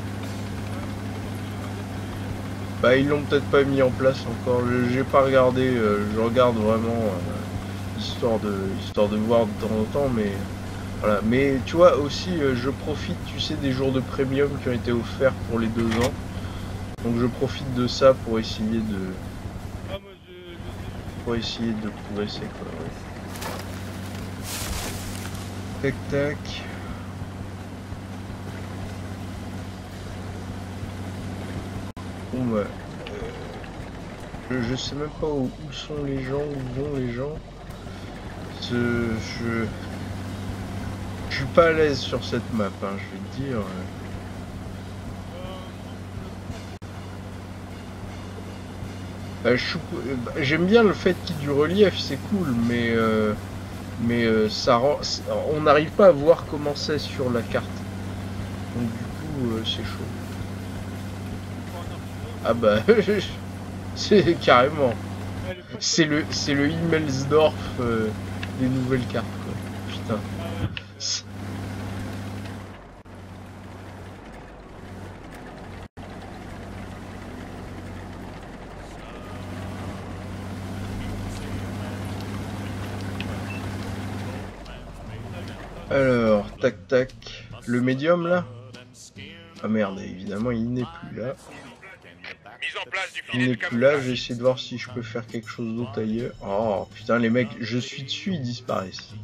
Bah ils l'ont peut-être pas mis en place encore. Je- J'ai pas regardé. euh, je regarde vraiment euh, histoire de histoire de voir de temps en temps, mais voilà. Mais tu vois aussi, euh, je profite, tu sais, des jours de premium qui ont été offerts pour les deux ans. Donc je profite de ça pour essayer de
ah, moi, je, je sais,
pour essayer de progresser quoi. Ouais. Tac tac. Bon bah. Je, je sais même pas où, où sont les gens, où vont les gens. Ce, je, je suis pas à l'aise sur cette map, hein, je vais te dire. Euh, je suis- euh, bah, j'aime bien le fait qu'il y ait du relief, c'est cool, mais euh, mais euh, ça rend, c'est- on n'arrive pas à voir comment c'est sur la carte. Donc du coup, euh, c'est chaud. Ah bah, c'est carrément.
elle est pas
C'est le, c'est le Himmelsdorf euh, des nouvelles cartes, quoi. Putain.
Ah ouais,
C'est- Alors, tac tac. Le médium là. Ah merde, évidemment, il n'est plus là.
Mise en place du
Il
filet
n'est
de
plus là, je vais
camouflage.
essayer de voir si je peux faire quelque chose d'autre ailleurs. Oh putain, les mecs, je suis dessus, ils disparaissent.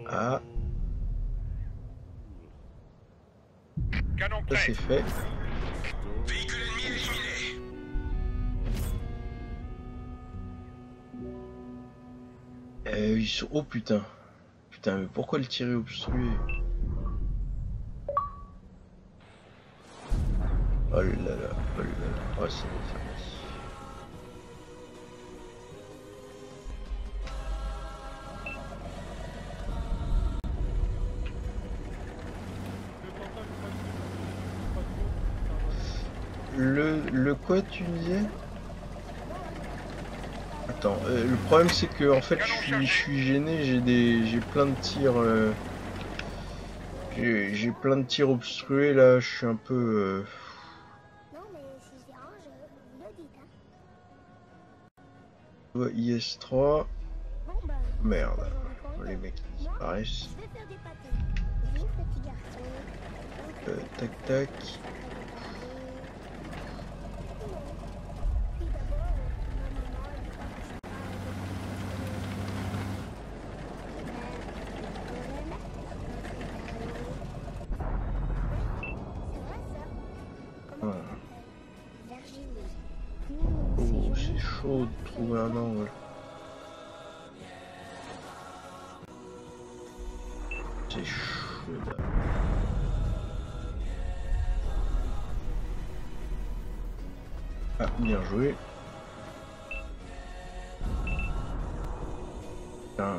Ah,
Canon
ça
prêt.
c'est fait.
Véhicule ennemi éliminé.
Euh, ils sont... Oh putain. Putain, mais pourquoi le tirer obstrué? Oh là là, oh là là. Oh, c'est bon, c'est bon. Le, le quoi tu disais? Attends, euh, le problème c'est que en fait je suis, je suis gêné, j'ai des j'ai plein de tirs euh, j'ai j'ai plein de tirs obstrués là, je suis un peu euh...
Non, mais si je dérange, vous le dites, hein.
ouais, I S trois.
Bon, ben,
Merde,
on est content.
les mecs ils
Moi,
disparaissent.
je vais faire des pâtés. Viens, petit garçon.
Euh, tac tac.
Puis d'abord, ma maman, elle dit que je parle de... C'est vrai, ça? Comment
Voilà.
Virginie.
Oh, c'est chaud de trouver un angle. C'est chaud là. Ah, bien joué. Putain.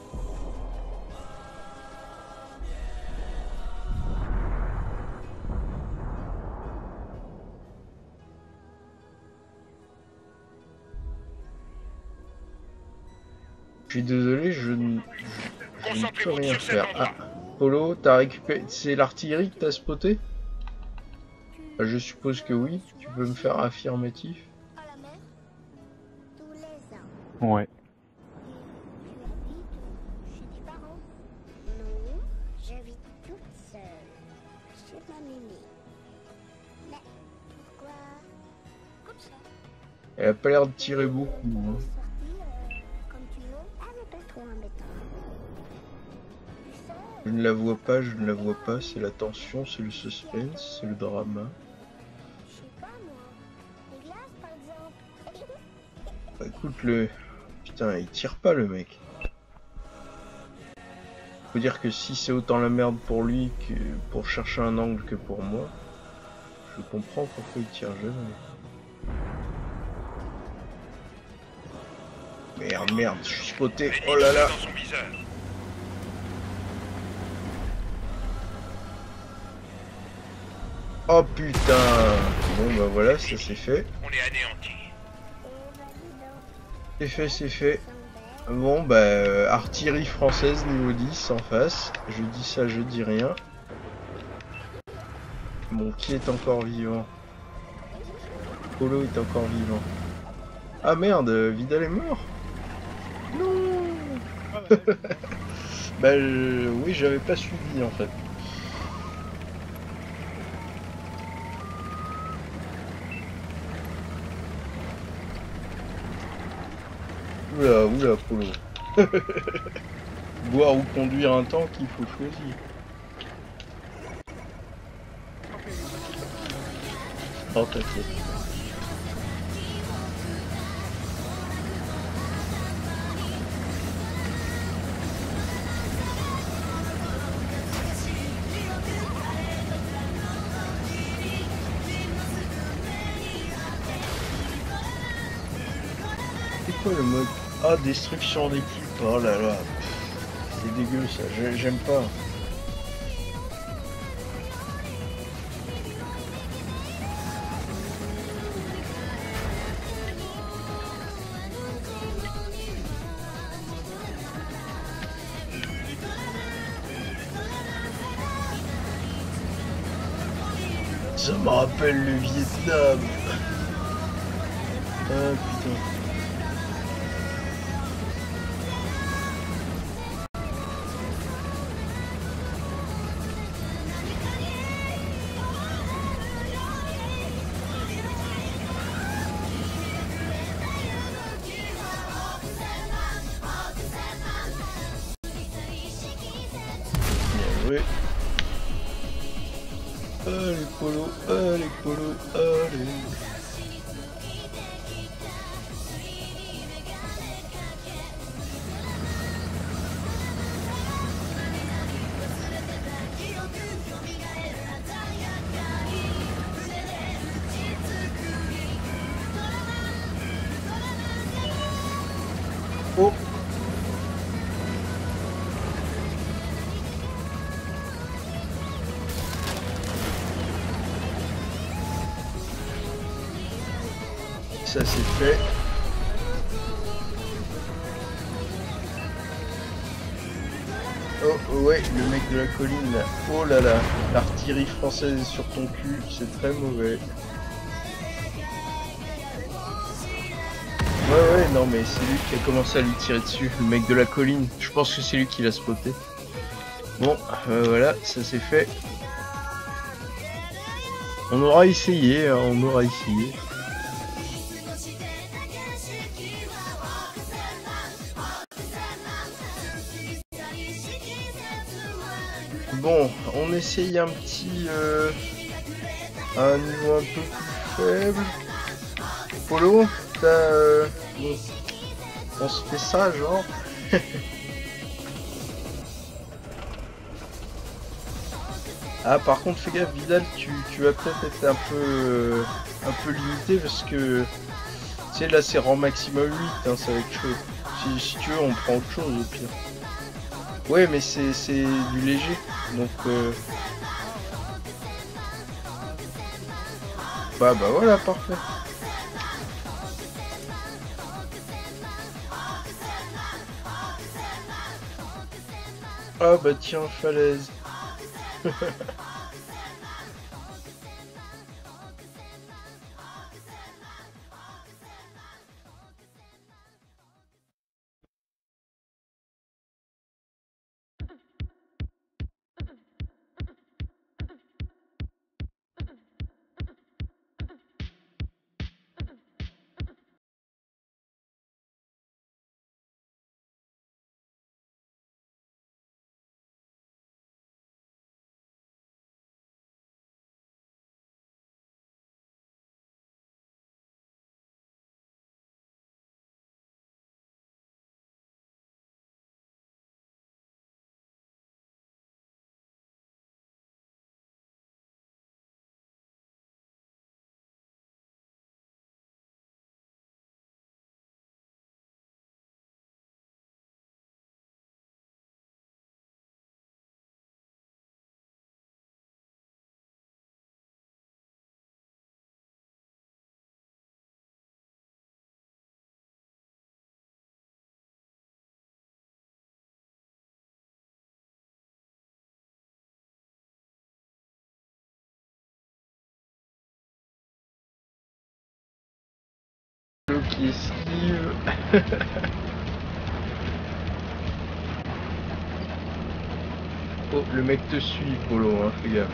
Je suis désolé, je ne je, je ne peux rien faire. Ah, Polo, t'as récupéré... C'est l'artillerie que t'as spoté? Je suppose que oui. Tu peux me faire affirmatif?
À la mer, tous les ans.
Ouais.
Tu habites chez tes parents? Non, j'habite toute seule, chez ma mémé. Mais pourquoi? Comme ça.
Elle a pas l'air de tirer beaucoup. Hein.
Sortie, euh, comme tu veux. Ah, mais pas trop embêtant. Tu sais,
Je ne la vois pas, je ne la vois pas. C'est la tension, c'est le suspense, c'est le drama.
je sais pas moi. Les glaces, par exemple.
Bah, écoute le... Putain, il tire pas le mec. Faut dire que si c'est autant la merde pour lui que pour chercher un angle que pour moi, je comprends pourquoi il tire jamais. Merde, merde, je suis spoté. Oh là là.
Dans son viseur.
Oh putain. Bon bah voilà, ça c'est fait.
On est anéanti.
C'est fait, c'est fait. Bon bah euh, artillerie française niveau dix en face. Je dis ça, je dis rien. Bon, qui est encore vivant? Polo est encore vivant. Ah merde, Vidal est mort. Non. Bah je... oui, j'avais pas suivi en fait. Oula, oula, Polo. Boire ou conduire un tank, il faut choisir. Oh, t'inquiète. C'est quoi le mode? Ah, destruction d'équipe. Oh là là. C'est dégueu ça, J'ai- j'aime pas. Ça me rappelle le Vietnam. Ah putain. purée. Allez, Polo, allez, Polo, allez. Oh. Ça c'est fait. Oh ouais, le mec de la colline là. Oh là là, l'artillerie française est sur ton cul, c'est très mauvais. Ouais ouais, non mais c'est lui qui a commencé à lui tirer dessus, le mec de la colline. Je pense que c'est lui qui l'a spoté. Bon, euh, voilà, ça c'est fait. On aura essayé, hein, on aura essayé. Bon, on essaye un petit... Euh, un niveau un peu plus faible. Polo, t'as... Euh, bon, on se fait ça, genre. Ah, par contre, fais gaffe, Vidal, tu, tu vas peut-être être un peu... Euh, un peu limité, parce que... Tu sais, là, c'est rang maximum huit, hein, ça va être chaud. Si, si tu veux, on prend autre chose, au pire. Ouais, mais c'est du léger, donc... Euh... Bah bah voilà, parfait. Ah bah tiens, falaise. Qui esquive. Oh, le mec te suit, Polo, hein, fais gaffe.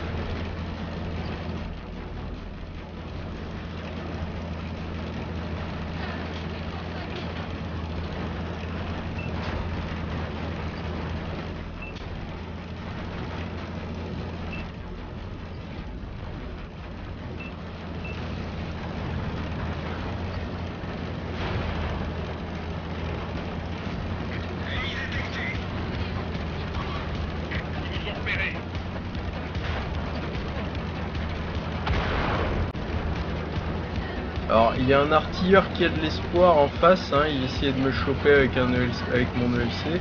Alors, il y a un artilleur qui a de l'espoir en face, hein, il essayait de me choper avec, un E L C, avec mon E L C.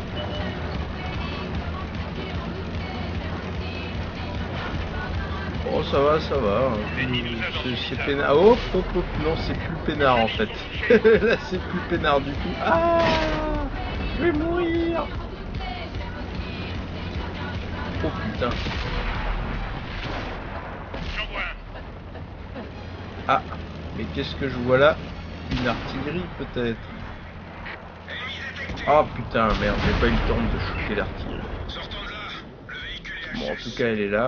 Oh, ça va, ça va. C'est peinard. Oh, hop, hop, hop. Non, c'est plus peinard en fait. Là, c'est plus peinard du tout. Ah, je vais mourir. Oh putain. Ah. Mais qu'est-ce que je vois là? Une artillerie peut-être? Ah putain, merde, j'ai pas eu le temps de choquer l'artillerie. Bon, en tout cas, elle est là.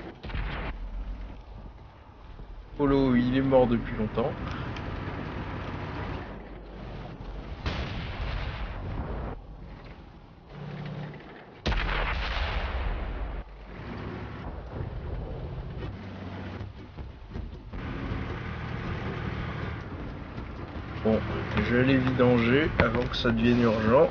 Polo, il est mort depuis longtemps. Bon, je vais les vidanger avant que ça devienne urgent.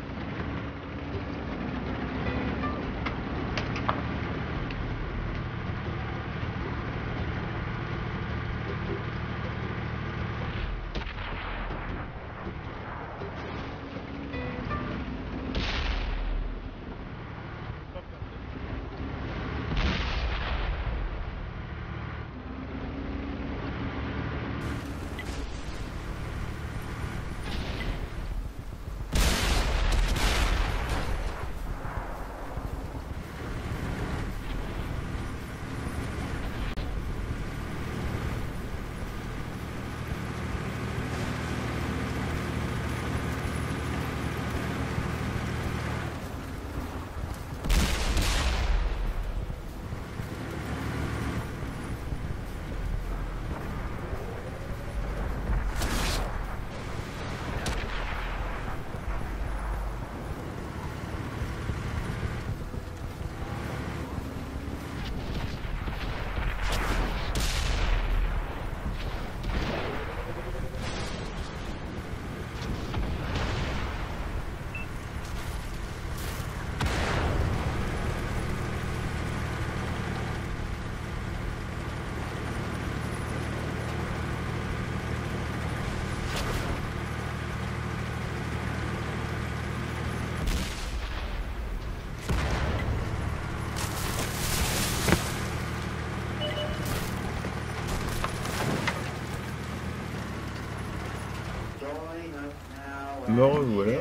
Me revoilà.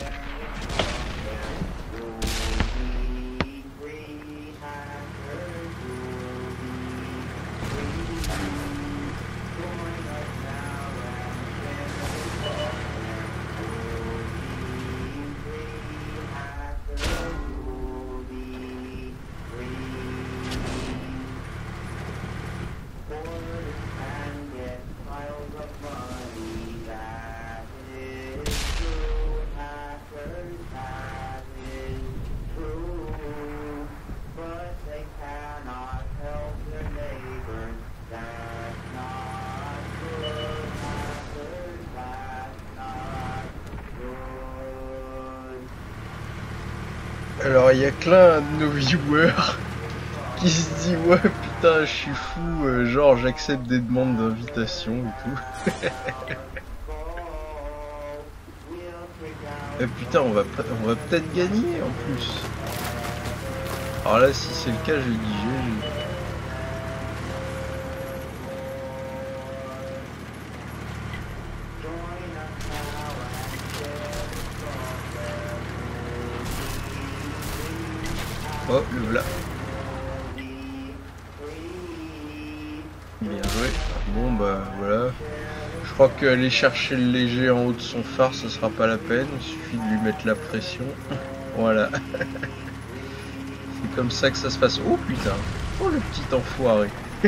Alors il y a plein de nos viewers qui se disent ouais putain je suis fou, euh, genre j'accepte des demandes d'invitation et tout. Et putain on va, on va peut-être gagner en plus. Alors là si c'est le cas je dis G G. Oh, le voilà. Bien joué. Bon bah voilà. Je crois qu'aller chercher le léger en haut de son phare, ça sera pas la peine. Il suffit de lui mettre la pression. Voilà. C'est comme ça que ça se passe. Oh putain. Oh le petit enfoiré.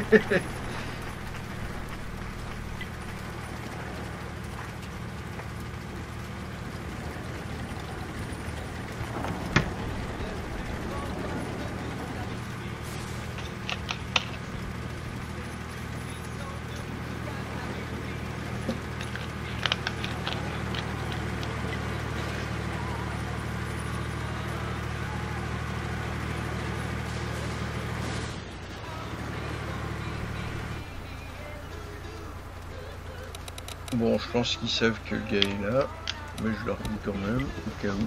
Bon, je pense qu'ils savent que le gars est là, mais je leur dis quand même, au cas où.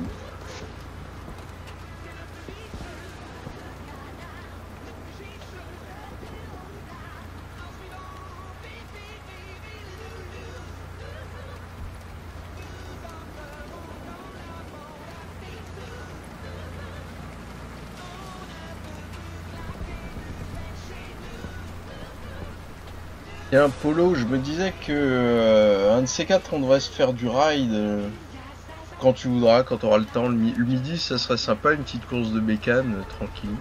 Tiens, Polo, je me disais que euh, un de ces quatre, on devrait se faire du ride euh, quand tu voudras, quand tu auras le temps. Le, mi le midi, ça serait sympa, une petite course de bécane, euh, tranquille.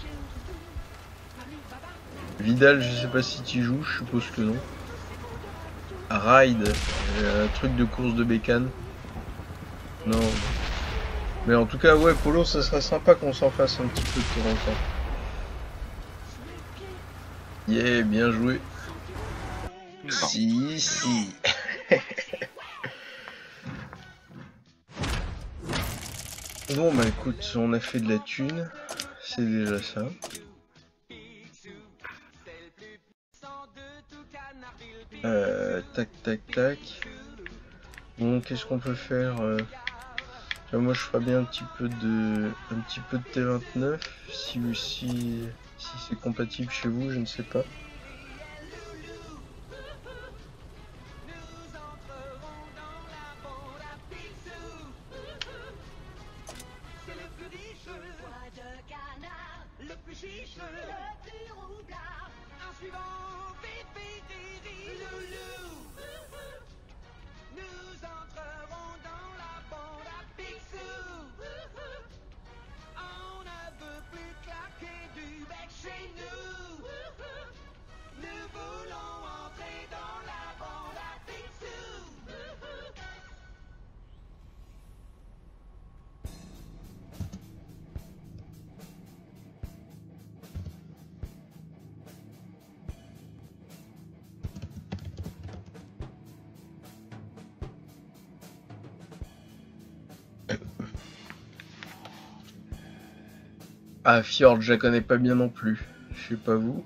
Vidal, je sais pas si tu joues, je suppose que non. Ride, euh, un truc de course de bécane. Non. Mais en tout cas, ouais, Polo, ça serait sympa qu'on s'en fasse un petit peu de temps en temps. Yeah, bien joué.
Non.
Si, si. Bon bah écoute, on a fait de la thune, c'est déjà ça. Euh, tac tac tac. Bon, qu'est-ce qu'on peut faire euh... Moi je ferais bien un petit peu de un petit peu de T vingt-neuf si si, si c'est compatible chez vous, je ne sais pas. Ah, Fjord, je la connais pas bien non plus. Je sais pas vous.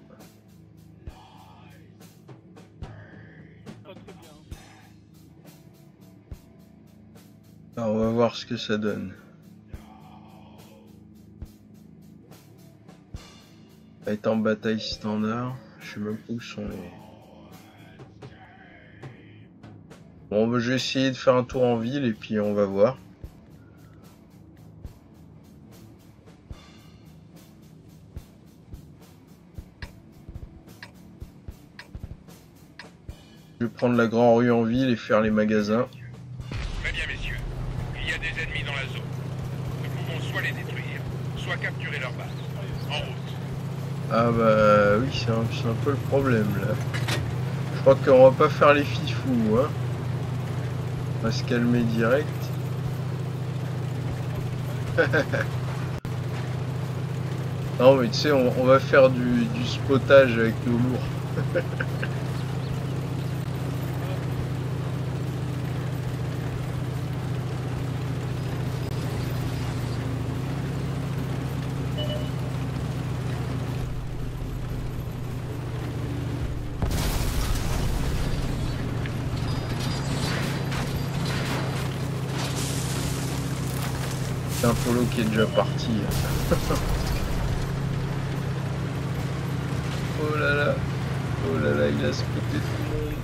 Pas très bien.
Alors, on va voir ce que ça donne. Va être en bataille standard. Je sais même pas où sont les... Bon, bah, je vais essayer de faire un tour en ville et puis on va voir. Je vais prendre la grande rue en ville et faire les magasins.
Très bien, messieurs. Il y a des ennemis dans la zone. Nous pouvons soit les détruire, soit capturer leur base. En route.
Ah bah oui, c'est un, c'est un peu le problème là. Je crois qu'on va pas faire les fifous, hein. On va se calmer direct. Non mais tu sais, on, on va faire du, du spotage avec nos lourds. C'est un polo qui est déjà parti. Oh là là, oh là là, il a spoté tout le monde.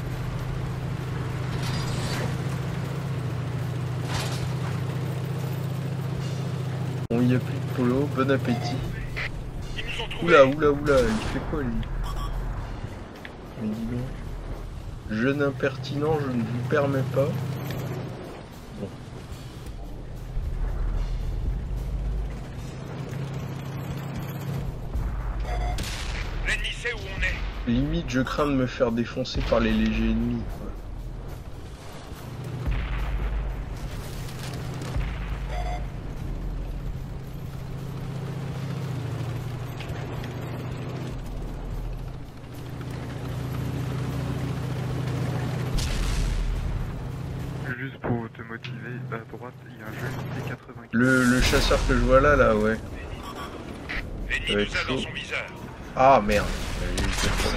Bon, il n'y a plus de polo, bon appétit.
Ils nous ont trouvés.
Oula, oula, oula, il fait quoi lui? Mais dis donc. Jeune impertinent, je ne vous permets pas. Bon.
L'ennemi sait où on est.
Limite, je crains de me faire défoncer par les légers ennemis, quoi.
Juste pour te motiver, à droite, il y a un jeu T quatre-vingt-quinze.
Le, le chasseur que je vois là, là, ouais.
L'ennemi
Ça va
nous
être
a dans
chaud.
son viseur.
Ah merde. Il est exactement.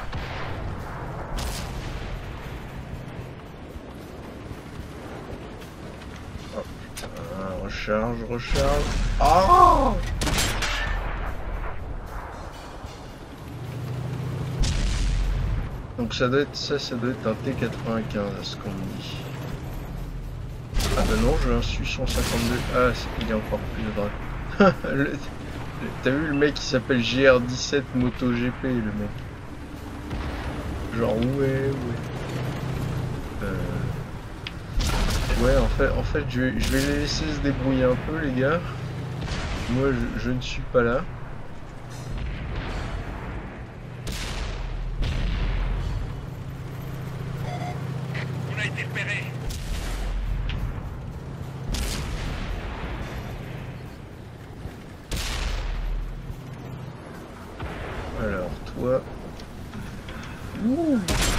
Oh putain, recharge, recharge. Ah! Donc ça doit être ça, ça doit être un T quatre-vingt-quinze à ce qu'on me dit. Ah bah non, j'ai un S U cent cinquante-deux. Ah, il est encore plus droit. Le... T'as vu le mec qui s'appelle G R dix-sept MotoGP, le mec. Genre ouais, ouais. Euh... Ouais, en fait, en fait, je vais, je vais les laisser se débrouiller un peu, les gars. Moi, je, je ne suis pas là.
On a été repérés.
Alors, toi... Ouh,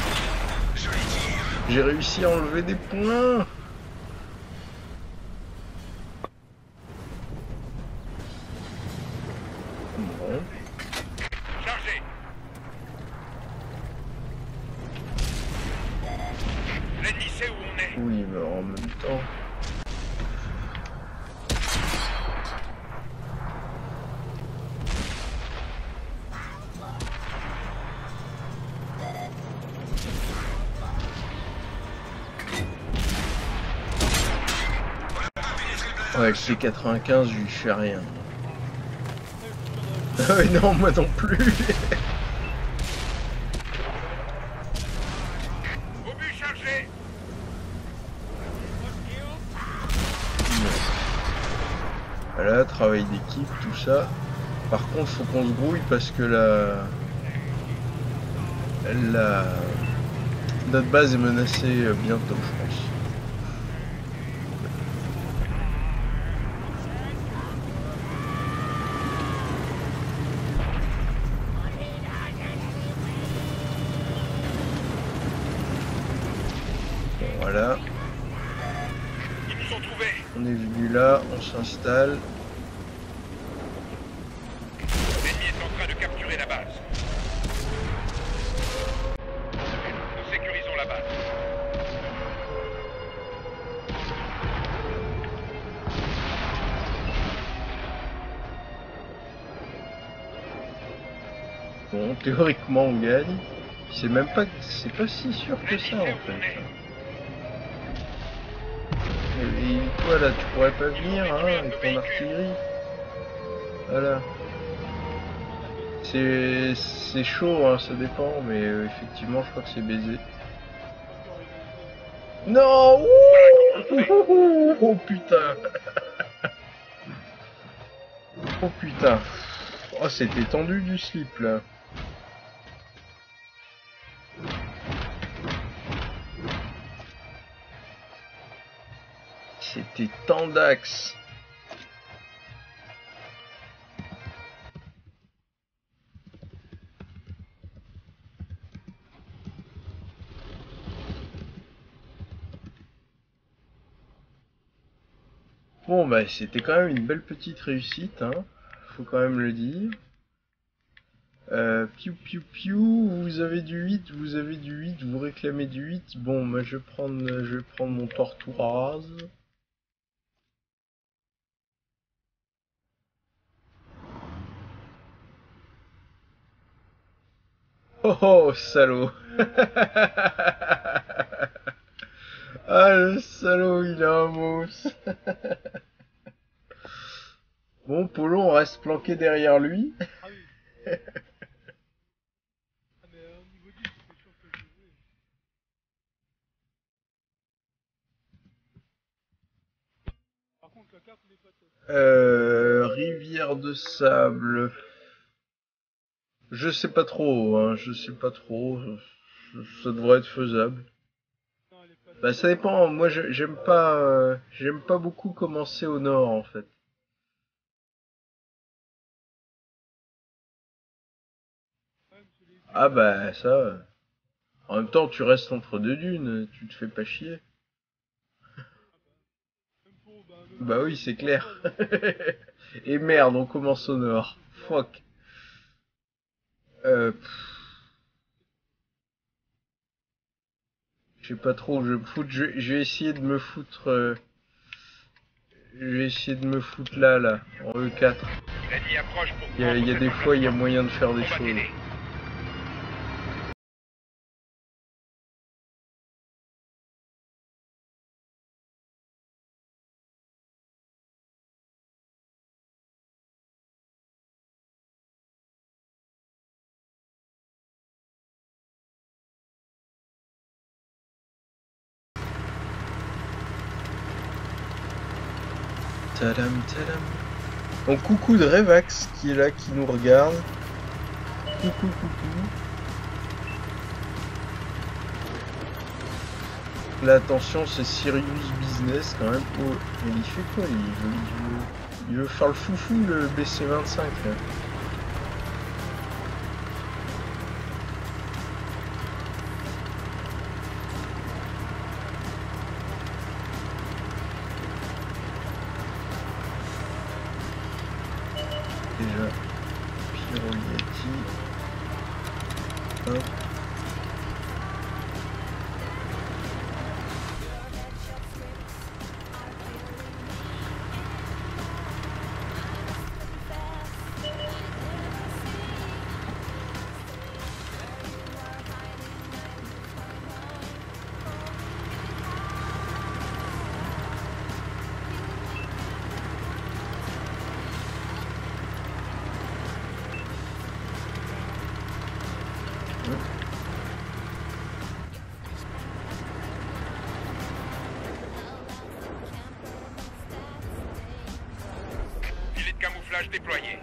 j'ai réussi à enlever des points. cool, il meurt en même temps. Ouais, avec ces quatre-vingt-quinze, je lui fais rien. Ah ouais, non, moi non plus.
Obus chargé.
Voilà, travail d'équipe, tout ça. Par contre, faut qu'on se grouille parce que la... la... notre base est menacée bientôt, je pense. Voilà.
Ils nous ont trouvés.
On est venu là, on s'installe.
L'ennemi est en train de capturer la base. Nous sécurisons la base.
Bon, théoriquement on gagne. C'est même pas, c'est pas si sûr que ça en fait. Et toi là, tu pourrais pas venir hein, avec ton artillerie. Voilà. C'est c'est chaud, hein, ça dépend, mais euh, effectivement, je crois que c'est baisé. Non. Ouh oh putain. Oh putain. Oh, c'était tendu du slip là. C'était tendax. Bon bah c'était quand même une belle petite réussite, hein. Faut quand même le dire. Euh, piou piou piou, vous avez du huit, vous avez du huit, vous réclamez du huit. Bon, moi je vais prendre, je vais prendre mon tortoise. Oh oh, salaud. Ah le salaud, il a un mousse. Bon, Polo, on reste planqué derrière lui.
Ah oui. Ah mais euh, au niveau dix, c'est sûr que je vais. Par contre, la carte n'est pas top.
Euh, rivière de sable. Je sais pas trop, hein, je sais pas trop. Ça devrait être faisable.
Non, elle est pas top.
Bah ça dépend. Moi, je- j'aime pas, euh, j'aime pas beaucoup commencer au nord en fait.
Quand même, c'est les dunes.
Ah bah ça. En même temps, tu restes entre deux dunes, tu te fais pas chier.
Même pour, bah, même
Bah
pour-
oui, c'est clair. Et merde, on commence au nord. Fuck. Euh, pff. Je sais pas trop où je vais me foutre. Je, je vais essayer de me foutre. euh, Je vais essayer de me foutre là, là, en E quatre.
L'ennemi approche pour
Il y a, il y a des fois, il y a moyen de faire des choses.
Combattez-les.
Tadam, tadam. Donc coucou de Revax qui est là, qui nous regarde. Coucou, coucou. Là, attention, c'est Sirius Business quand même. Oh, mais il fait quoi? Il veut, il veut, il veut faire le foufou, le B C vingt-cinq là. Déjà, Pyroliati. Hop.
Équipage déployé.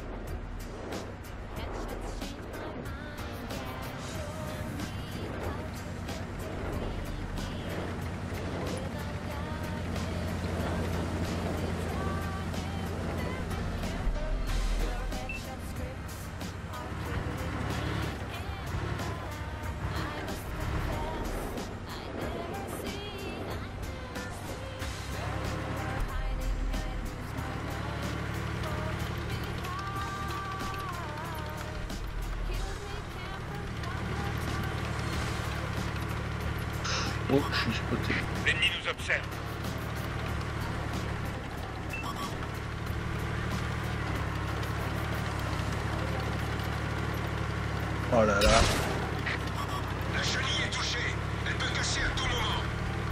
Oh, je suis spoté.
L'ennemi nous observe.
Oh là là.
La chenille est touchée. Elle peut casser à tout moment.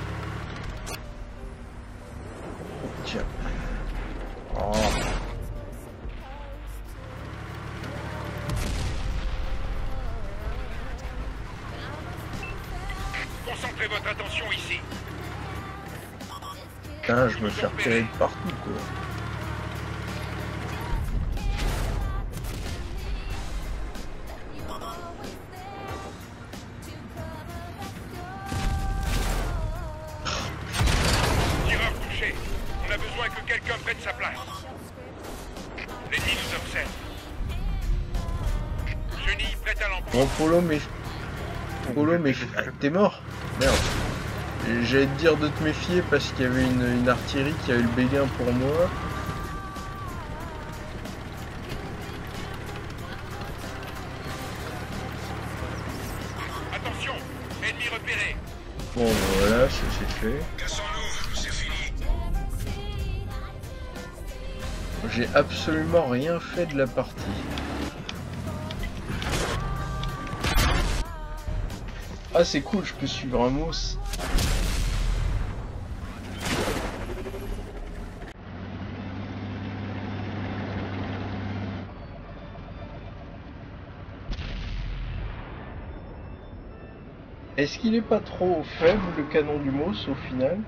Tiens. Oh.
Concentrez votre attention ici.
Putain, je me fais repérer de partout, quoi.
Tireur touché. On a besoin que quelqu'un prenne sa place. L'ennemi nous observe. Chenille prête à l'emploi.
Bon, Polo, mais... Polo, mais... Ah, t'es mort? Merde. J'allais te dire de te méfier parce qu'il y avait une, une artillerie qui avait le béguin pour moi.
Attention, ennemi repéré.
Bon, ben voilà, ça c'est fait.
Cassons-nous, c'est fini.
J'ai absolument rien fait de la partie. Ah, c'est cool, je peux suivre un mousse. Est-ce qu'il est pas trop faible, le canon du mousse, au final?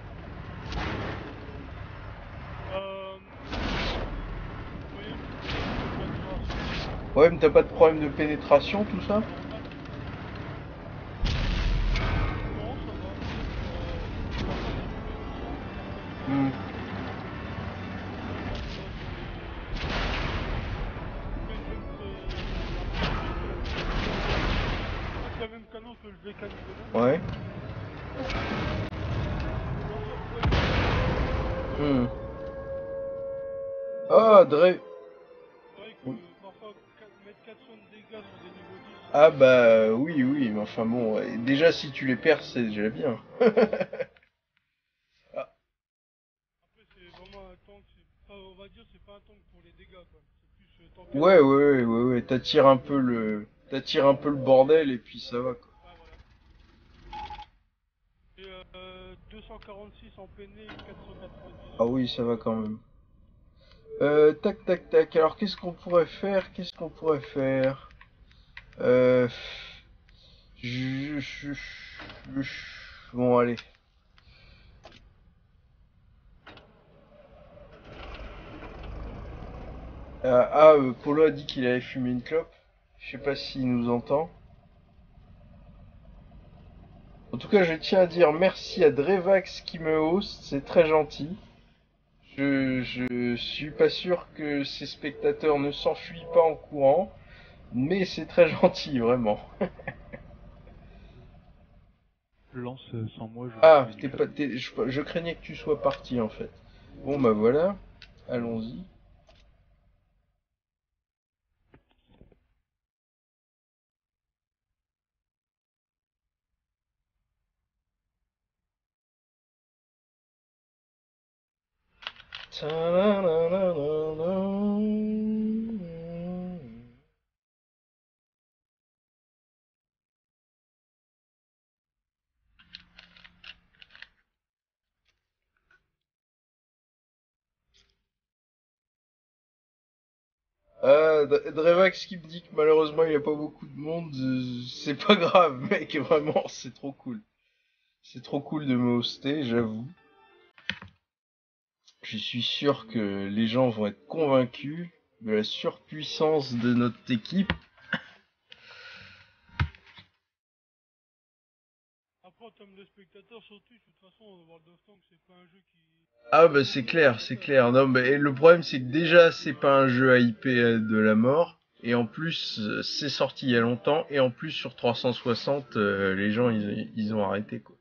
Euh... Oui.
Ouais, mais t'as pas de problème de pénétration, tout ça?
Non, ça va. Euh...
Hmm.
C'est le même canon que le V quatre.
Ouais. Hmm. Ah, Dre...
C'est vrai que parfois mettre quatre cents de dégâts sur des niveaux dix.
Ah bah oui, oui, mais enfin bon, ouais, déjà si tu les perds, c'est déjà bien.
Après, c'est vraiment un tank, c'est pas, on va dire, c'est pas un tank pour les dégâts, quoi. C'est plus euh, tank.
Ouais, ouais, ouais, ouais, ouais, t'attires un peu le... T'attires un peu le bordel et puis ça va, quoi.
Ouais, voilà. Et euh, deux cent quarante-six en peiné et quatre cent quatre-vingt-dix.
Ah oui, ça va quand même. Euh, tac, tac, tac, alors qu'est-ce qu'on pourrait faire? Qu'est-ce qu'on pourrait faire? Euh... je- je- je- je- Bon, allez. Euh, ah, euh, Polo a dit qu'il allait fumer une clope. Je sais pas s'il nous entend. En tout cas, je tiens à dire merci à Drevax qui me host, c'est très gentil. Je, je suis pas sûr que ses spectateurs ne s'enfuient pas en courant, mais c'est très gentil, vraiment.
Lance euh, sans moi, je
Ah,
suis
t'es
une
pas, t'es- je, je craignais que tu sois parti en fait. Bon bah voilà, allons-y. Ah, Dre- Drevax qui me dit que malheureusement il n'y a pas beaucoup de monde, euh, c'est pas grave mec, vraiment c'est trop cool. C'est trop cool de me hoster, j'avoue. Je suis sûr que les gens vont être convaincus de la surpuissance de notre équipe.
Après, en termes de spectateurs sur Twitch, de toute façon, World of Tanks, c'est pas un jeu qui...
Ah bah c'est clair, c'est clair. Non, mais le problème c'est que déjà c'est pas un jeu hypé de la mort. Et en plus, c'est sorti il y a longtemps. Et en plus, sur trois cent soixante, euh, les gens, ils, ils ont arrêté, quoi.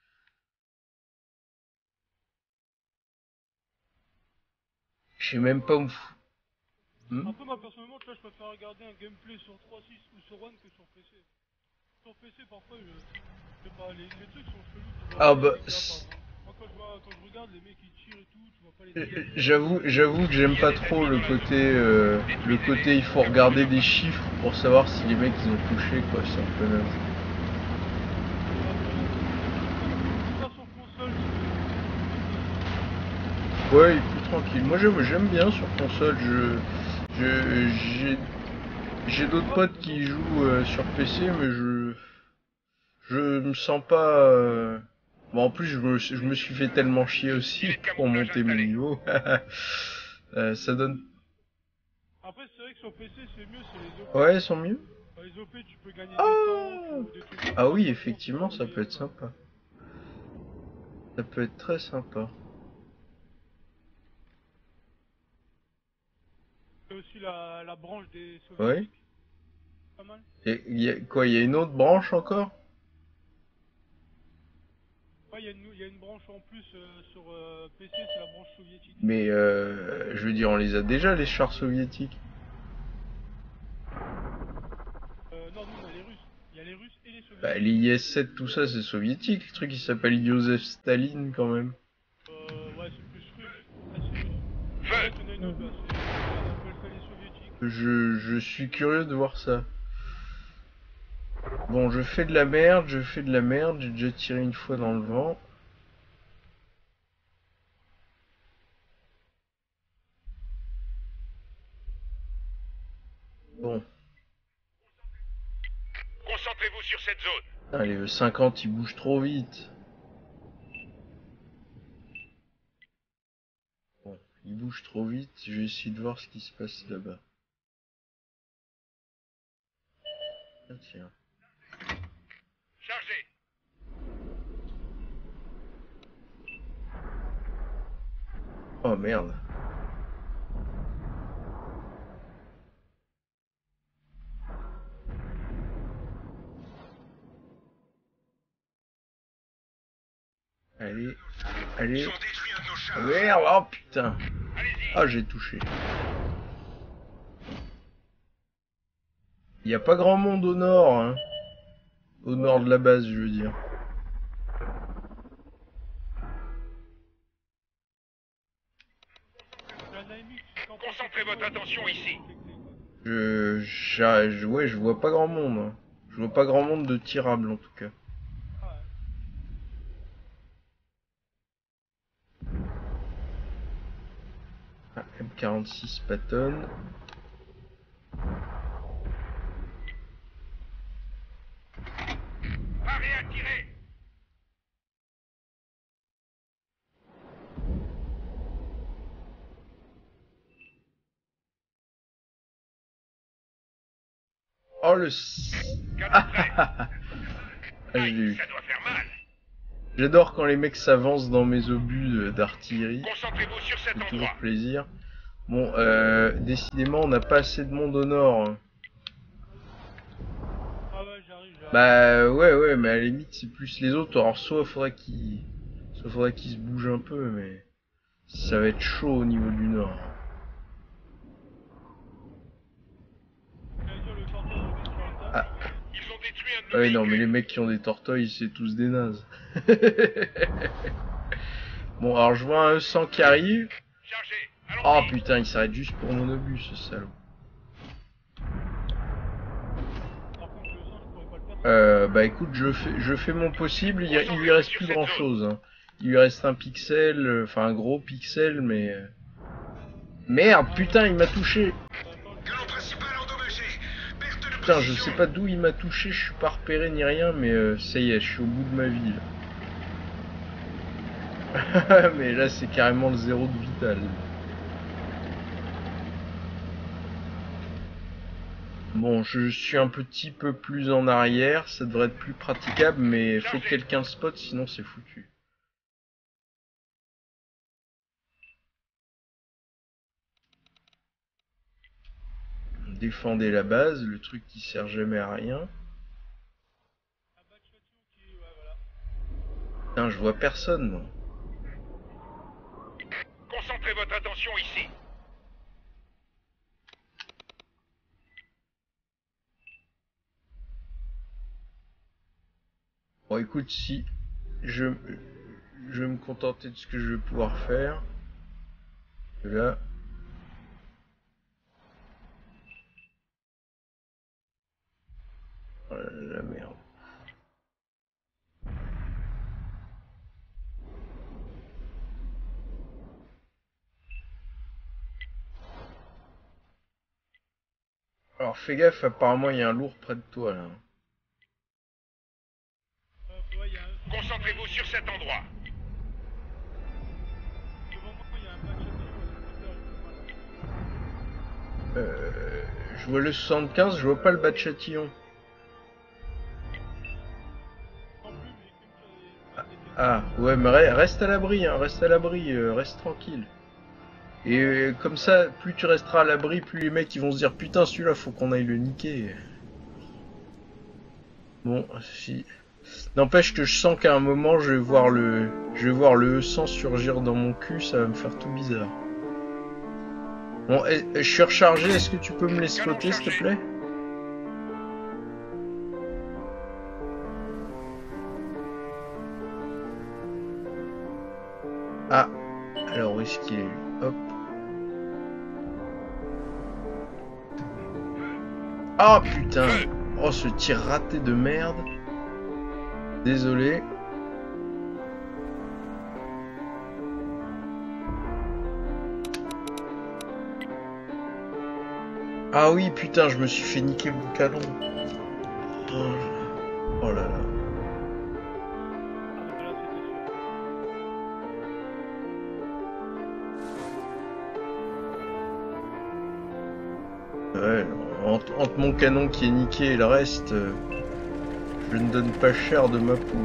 Je sais même pas où... Hmm
Après, moi, personnellement, tu vois, je préfère regarder un gameplay sur trois six ou sur One que sur P C. Sur P C, parfois, je... je sais pas, les, les trucs sont chelous. Tu vois
Ah
pas
bah...
les dégâts, par exemple. Moi, quand je, vois, quand je regarde les mecs qui tirent et tout, tu vois pas les dégâts.
J'avoue, j'avoue que j'aime pas trop le côté... Euh, le côté, il faut regarder des chiffres pour savoir si les mecs, ils ont touché, quoi. C'est un peu naze. Ouais, il est plus tranquille. Moi, j'aime, j'aime bien sur console. Je, je, j'ai, j'ai d'autres potes qui jouent euh, sur P C, mais je, je me sens pas. Euh... Bon, en plus, je me, je me suis fait tellement chier aussi pour monter mes niveaux. euh, ça donne.
Après, c'est vrai que sur P C, c'est mieux, c'est les O P.
Ouais, ils sont mieux.
Les O P, tu peux gagner
Ah,
des temps ou des trucs.
ah oui, effectivement, ça peut être sympa. Ça peut être très sympa.
C'est aussi la, la branche des soviétiques.
Ouais.
Pas mal.
Et y a, quoi, il y a une autre branche encore?
Ouais, il y, y a une branche en plus euh, sur euh, P C, c'est la branche soviétique.
Mais euh, je veux dire, on les a déjà, les chars soviétiques.
Euh, non, nous on a les Russes. Il y a les Russes et les Soviétiques.
Bah, les I S sept, tout ça, c'est soviétique. Le truc, il s'appelle Joseph Staline, quand même.
Euh, ouais, c'est plus russe. Ah, c'est russe.
Feu.
Ouais, il y en a une autre, là, c'est... On appelle ça les Soviétiques.
Je, je suis curieux de voir ça. Bon, je fais de la merde, je fais de la merde. J'ai déjà tiré une fois dans le vent. Bon.
Concentrez-vous sur cette zone.
Allez, le cinquante, il bouge trop vite. Bon, il bouge trop vite. Je vais essayer de voir ce qui se passe là-bas. Ah, tiens.
Chargez.
Oh merde. Allez, allez.
Ils ont détruit un de nos chars.
Ah, merde, oh putain.
Allez-y.
Ah, j'ai touché. Il n'y a pas grand monde au nord, hein. Au nord de la base, je veux dire.
Concentrez votre attention ici.
Je, je, je, ouais, je vois pas grand monde. Hein. Je vois pas grand monde de tirable en tout cas. Ah, M quarante-six Patton.
Parez à tirer.
Oh le...
Canon prêt.
Ah, je l'ai eu.
Ça doit faire mal.
J'adore quand les mecs s'avancent dans mes obus d'artillerie.
Concentrez-vous sur cet
C'est toujours
endroit.
plaisir. Bon, euh, décidément, on n'a pas assez de monde au nord. Hein.
Ah ouais, j'arrive, j'arrive.
Bah ouais, ouais, mais à la limite, c'est plus les autres. Alors, soit faudrait qu'ils... Soit faudrait qu'ils se bougent un peu, mais... Ça va être chaud au niveau du nord.
J'allais dire le tortoise de sur la table.
Ah.
Ils ont détruit un de
Ah
nos
oui, non, mais les
véhicules.
mecs qui ont des torteuils, c'est tous des nazes. Bon, alors je vois un E cent qui arrive.
Chargez.
Oh
Allons-y.
putain, il s'arrête juste pour mon obus, ce salaud.
Par contre, le sang, je pourrais pas le faire.
Euh, bah écoute, je fais, je fais mon possible, il, il lui reste plus grand chose. Hein. Il lui reste un pixel, euh, enfin un gros pixel, mais... euh, Merde, putain, il m'a touché.
Canon principal endommagé. Perte de
Putain, je
position.
sais pas d'où il m'a touché, je suis pas repéré ni rien, mais euh, ça y est, je suis au bout de ma vie. Là. Mais là, c'est carrément le zéro de vital. Bon, je suis un petit peu plus en arrière, ça devrait être plus praticable, mais faut que quelqu'un le spot, sinon c'est foutu. Défendez la base, le truc qui sert jamais à rien. Putain, je vois personne, moi.
Concentrez votre attention ici.
Bon, écoute, si je, je vais me contenter de ce que je vais pouvoir faire. Là. Oh la merde. Alors fais gaffe, apparemment il y a un lourd près de toi là.
Euh, ouais, y a un...
Concentrez-vous sur cet endroit.
Devant moi, il y a un match à voilà.
Euh, je vois le soixante-quinze, je vois pas le bas de Châtillon.
Non plus, mais qu'une chose est...
Ah, ouais, mais re- reste à l'abri, hein, reste à l'abri, euh, reste tranquille. Et euh, comme ça, plus tu resteras à l'abri, plus les mecs ils vont se dire putain celui-là faut qu'on aille le niquer. Bon, si. N'empêche que je sens qu'à un moment je vais voir le, je vais voir le sang surgir dans mon cul, ça va me faire tout bizarre. Bon, et, et je suis rechargé, est-ce que tu peux me les spotter s'il te plaît? Ah, alors où est-ce qu'il est lui? Hop. Ah putain! Oh ce tir raté de merde. Désolé. Ah oui putain, je me suis fait niquer mon canon. Oh, oh là là.
Ah, là, c'était sûr.
Ouais, entre, entre mon canon qui est niqué et le reste, euh, je ne donne pas cher de ma peau.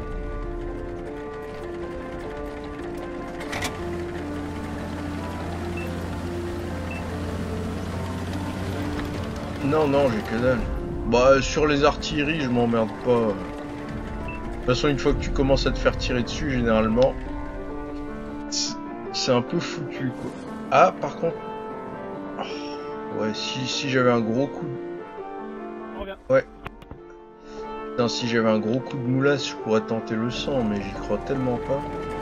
Non, non, j'ai que dalle. Bah, sur les artilleries, je m'emmerde pas. De toute façon, une fois que tu commences à te faire tirer dessus, généralement, c'est un peu foutu, quoi. Ah, par contre... Oh, ouais, si, si j'avais un gros coup de...
On revient.
Ouais. Putain, si j'avais un gros coup de moulasse, je pourrais tenter le sang, mais j'y crois tellement pas.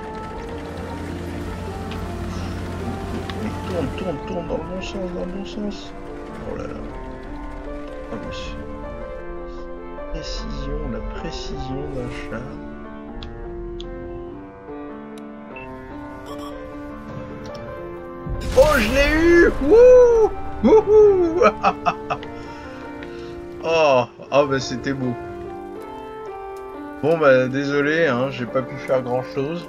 Mais tourne, tourne, tourne dans le bon sens, dans le bon sens. Oh là là. Oh monsieur. Précision, la précision d'un char. Oh, je l'ai eu! Wouh! Wouhou! Oh, oh bah c'était beau. Bon bah désolé, hein, j'ai pas pu faire grand chose.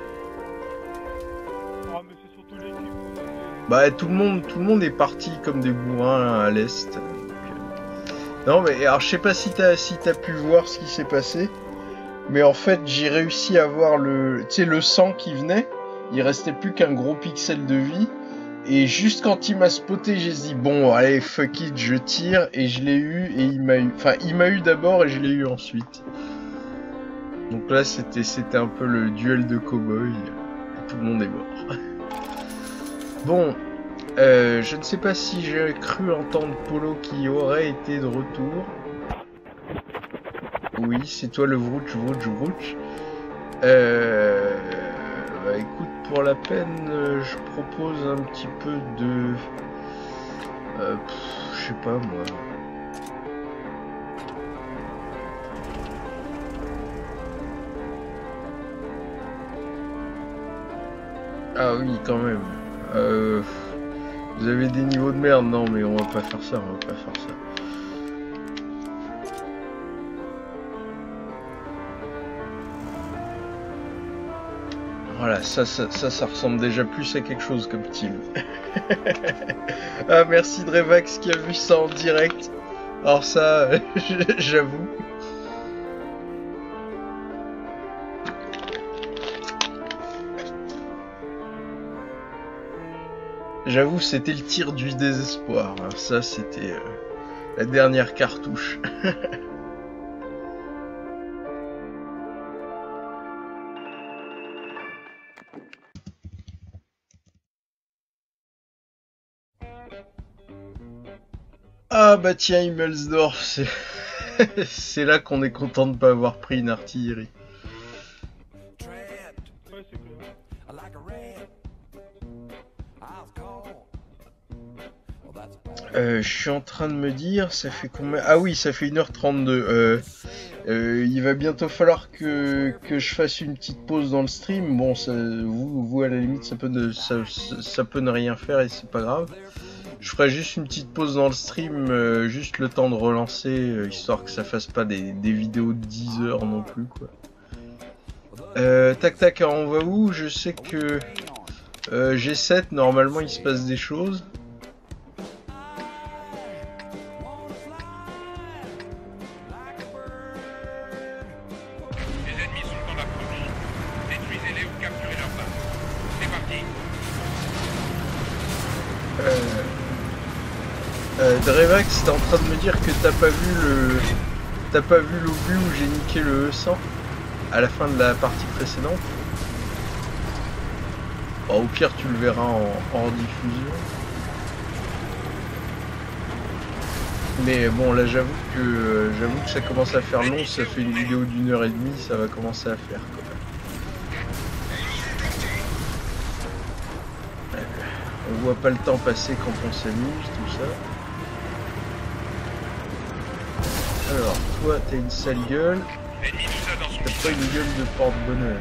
Ah, mais c'est surtout l'équipe.
Bah tout le monde, tout le monde est parti comme des bourrins là, à l'est. Non mais alors je sais pas si t'as si t'as pu voir ce qui s'est passé, mais en fait j'ai réussi à voir le, tu sais le sang qui venait. Il restait plus qu'un gros pixel de vie. Et juste quand il m'a spoté, j'ai dit bon allez fuck it, je tire et je l'ai eu et il m'a eu. Enfin il m'a eu d'abord et je l'ai eu ensuite. Donc là c'était c'était un peu le duel de cow-boy. Tout le monde est mort. Bon, euh, je ne sais pas si j'ai cru entendre Polo qui aurait été de retour. Oui, c'est toi le vrouch vrouch vrouch. Euh, bah écoute, pour la peine, euh, je propose un petit peu de... Euh, pff, je sais pas moi... Ah oui, quand même. Euh, vous avez des niveaux de merde, non mais on va pas faire ça, on va pas faire ça. Voilà, ça, ça, ça, ça ressemble déjà plus à quelque chose comme team. Ah, merci Drevax qui a vu ça en direct. Alors ça, j'avoue. J'avoue, c'était le tir du désespoir. Ça, c'était euh, la dernière cartouche. Ah bah tiens, Himmelsdorf, c'est c'est là qu'on est content de pas avoir pris une artillerie.
Ouais, c'est clair.
Euh, je suis en train de me dire, ça fait combien? Ah oui, ça fait une heure trente-deux. Euh, euh, il va bientôt falloir que, que je fasse une petite pause dans le stream. Bon, ça, vous, vous à la limite, ça peut, ne, ça, ça peut ne rien faire et c'est pas grave. Je ferai juste une petite pause dans le stream, euh, juste le temps de relancer, euh, histoire que ça fasse pas des, des vidéos de dix heures non plus, quoi. Euh, tac tac, alors on va où? Je sais que euh, G sept, normalement il se passe des choses.
Les ennemis sont en approche. Détruisez-les ou capturez leur base. C'est parti.
Euh... Euh, Drevax, t'es en train de me dire que t'as pas vu le... T'as pas vu l'obus où j'ai niqué le E cent à la fin de la partie précédente? Bon, au pire, tu le verras en, en diffusion. Mais bon, là, j'avoue que euh, j'avoue que ça commence à faire long. Ça fait une vidéo d'une heure et demie, ça va commencer à faire quand même. On voit pas le temps passer quand on s'amuse, tout ça. Alors, toi, t'as une sale gueule.
L'ennemi nous a dans son
T'as pas une gueule de porte-bonheur.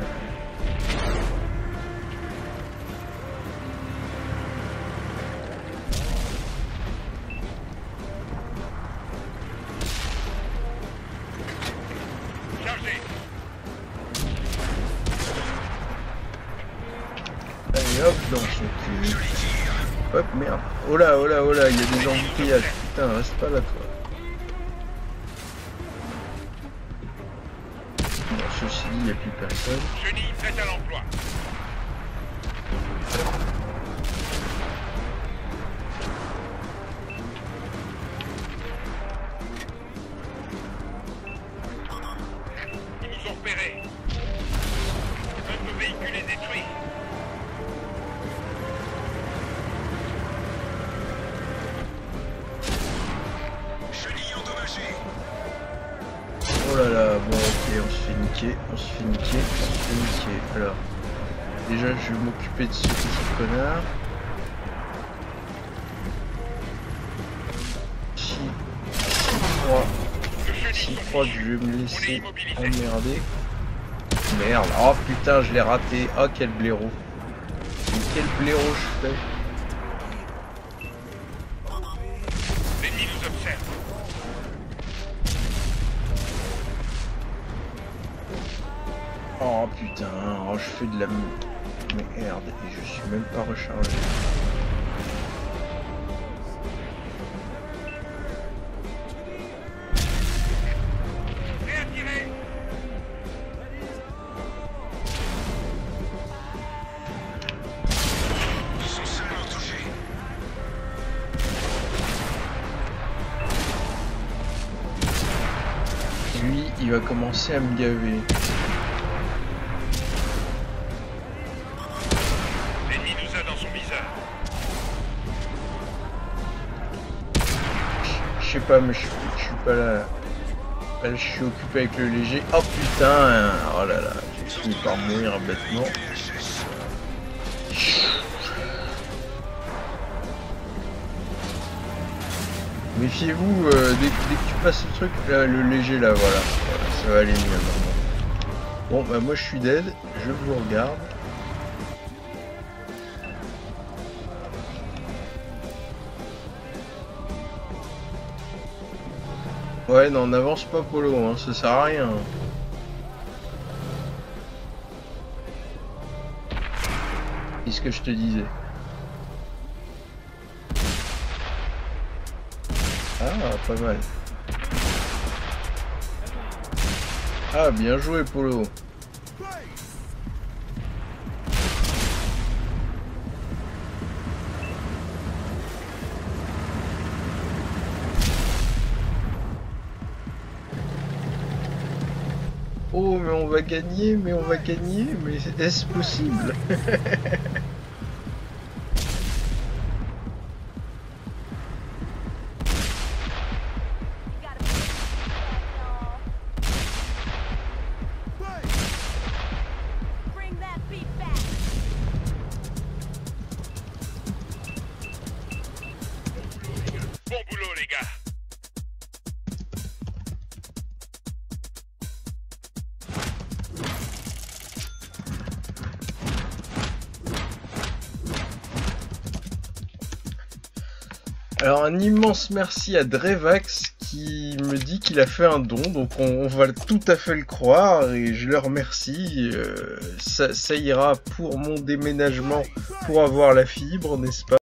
Chargez.
Allez hop, dans son cul. Hop, merde. Oh là, oh là, oh là, il y a des embouteillages. Putain, reste pas là, toi. Bon, ceci dit, il n'y a plus personne.
Chenille prête à l'emploi. Ils nous ont repérés. Notre véhicule est détruit. Chenille endommagée.
Oh là là, bon, ok, on se fait niquer, on se fait niquer, on se fait niquer. Alors, déjà, je vais m'occuper de ce petit connard. Si, si crois, si crois que je vais me laisser emmerder. Merde, oh putain, je l'ai raté. Oh, quel blaireau. Mais quel blaireau je fais.
L'ennemi nous observe.
Oh putain, oh, je fais de la merde et je suis même pas rechargé.
Réattirez. Ils sont seulement touchés.
Lui, il va commencer à me gaver.
L'ennemi nous a dans son viseur.
Je sais pas, mais je je suis pas là. Là, je suis occupé avec le léger. Oh putain, oh là là, j'ai fini par mourir bêtement. Méfiez-vous, euh, dès, dès que tu passes le truc, là, le léger là, voilà, voilà, ça va aller mieux maintenant. Bon, bah moi je suis dead, je vous regarde. Ouais, non, n'avance pas Polo, hein, ça sert à rien. Qu'est-ce que je te disais? Ah, pas mal. Ah, bien joué, Polo. Oh, mais on va gagner, mais on va gagner, mais est-ce possible?
Bon boulot, les gars.
Alors un immense merci à Drevax qui me dit qu'il a fait un don, donc on, on va tout à fait le croire et je le remercie. Euh, ça, ça ira pour mon déménagement pour avoir la fibre, n'est-ce pas?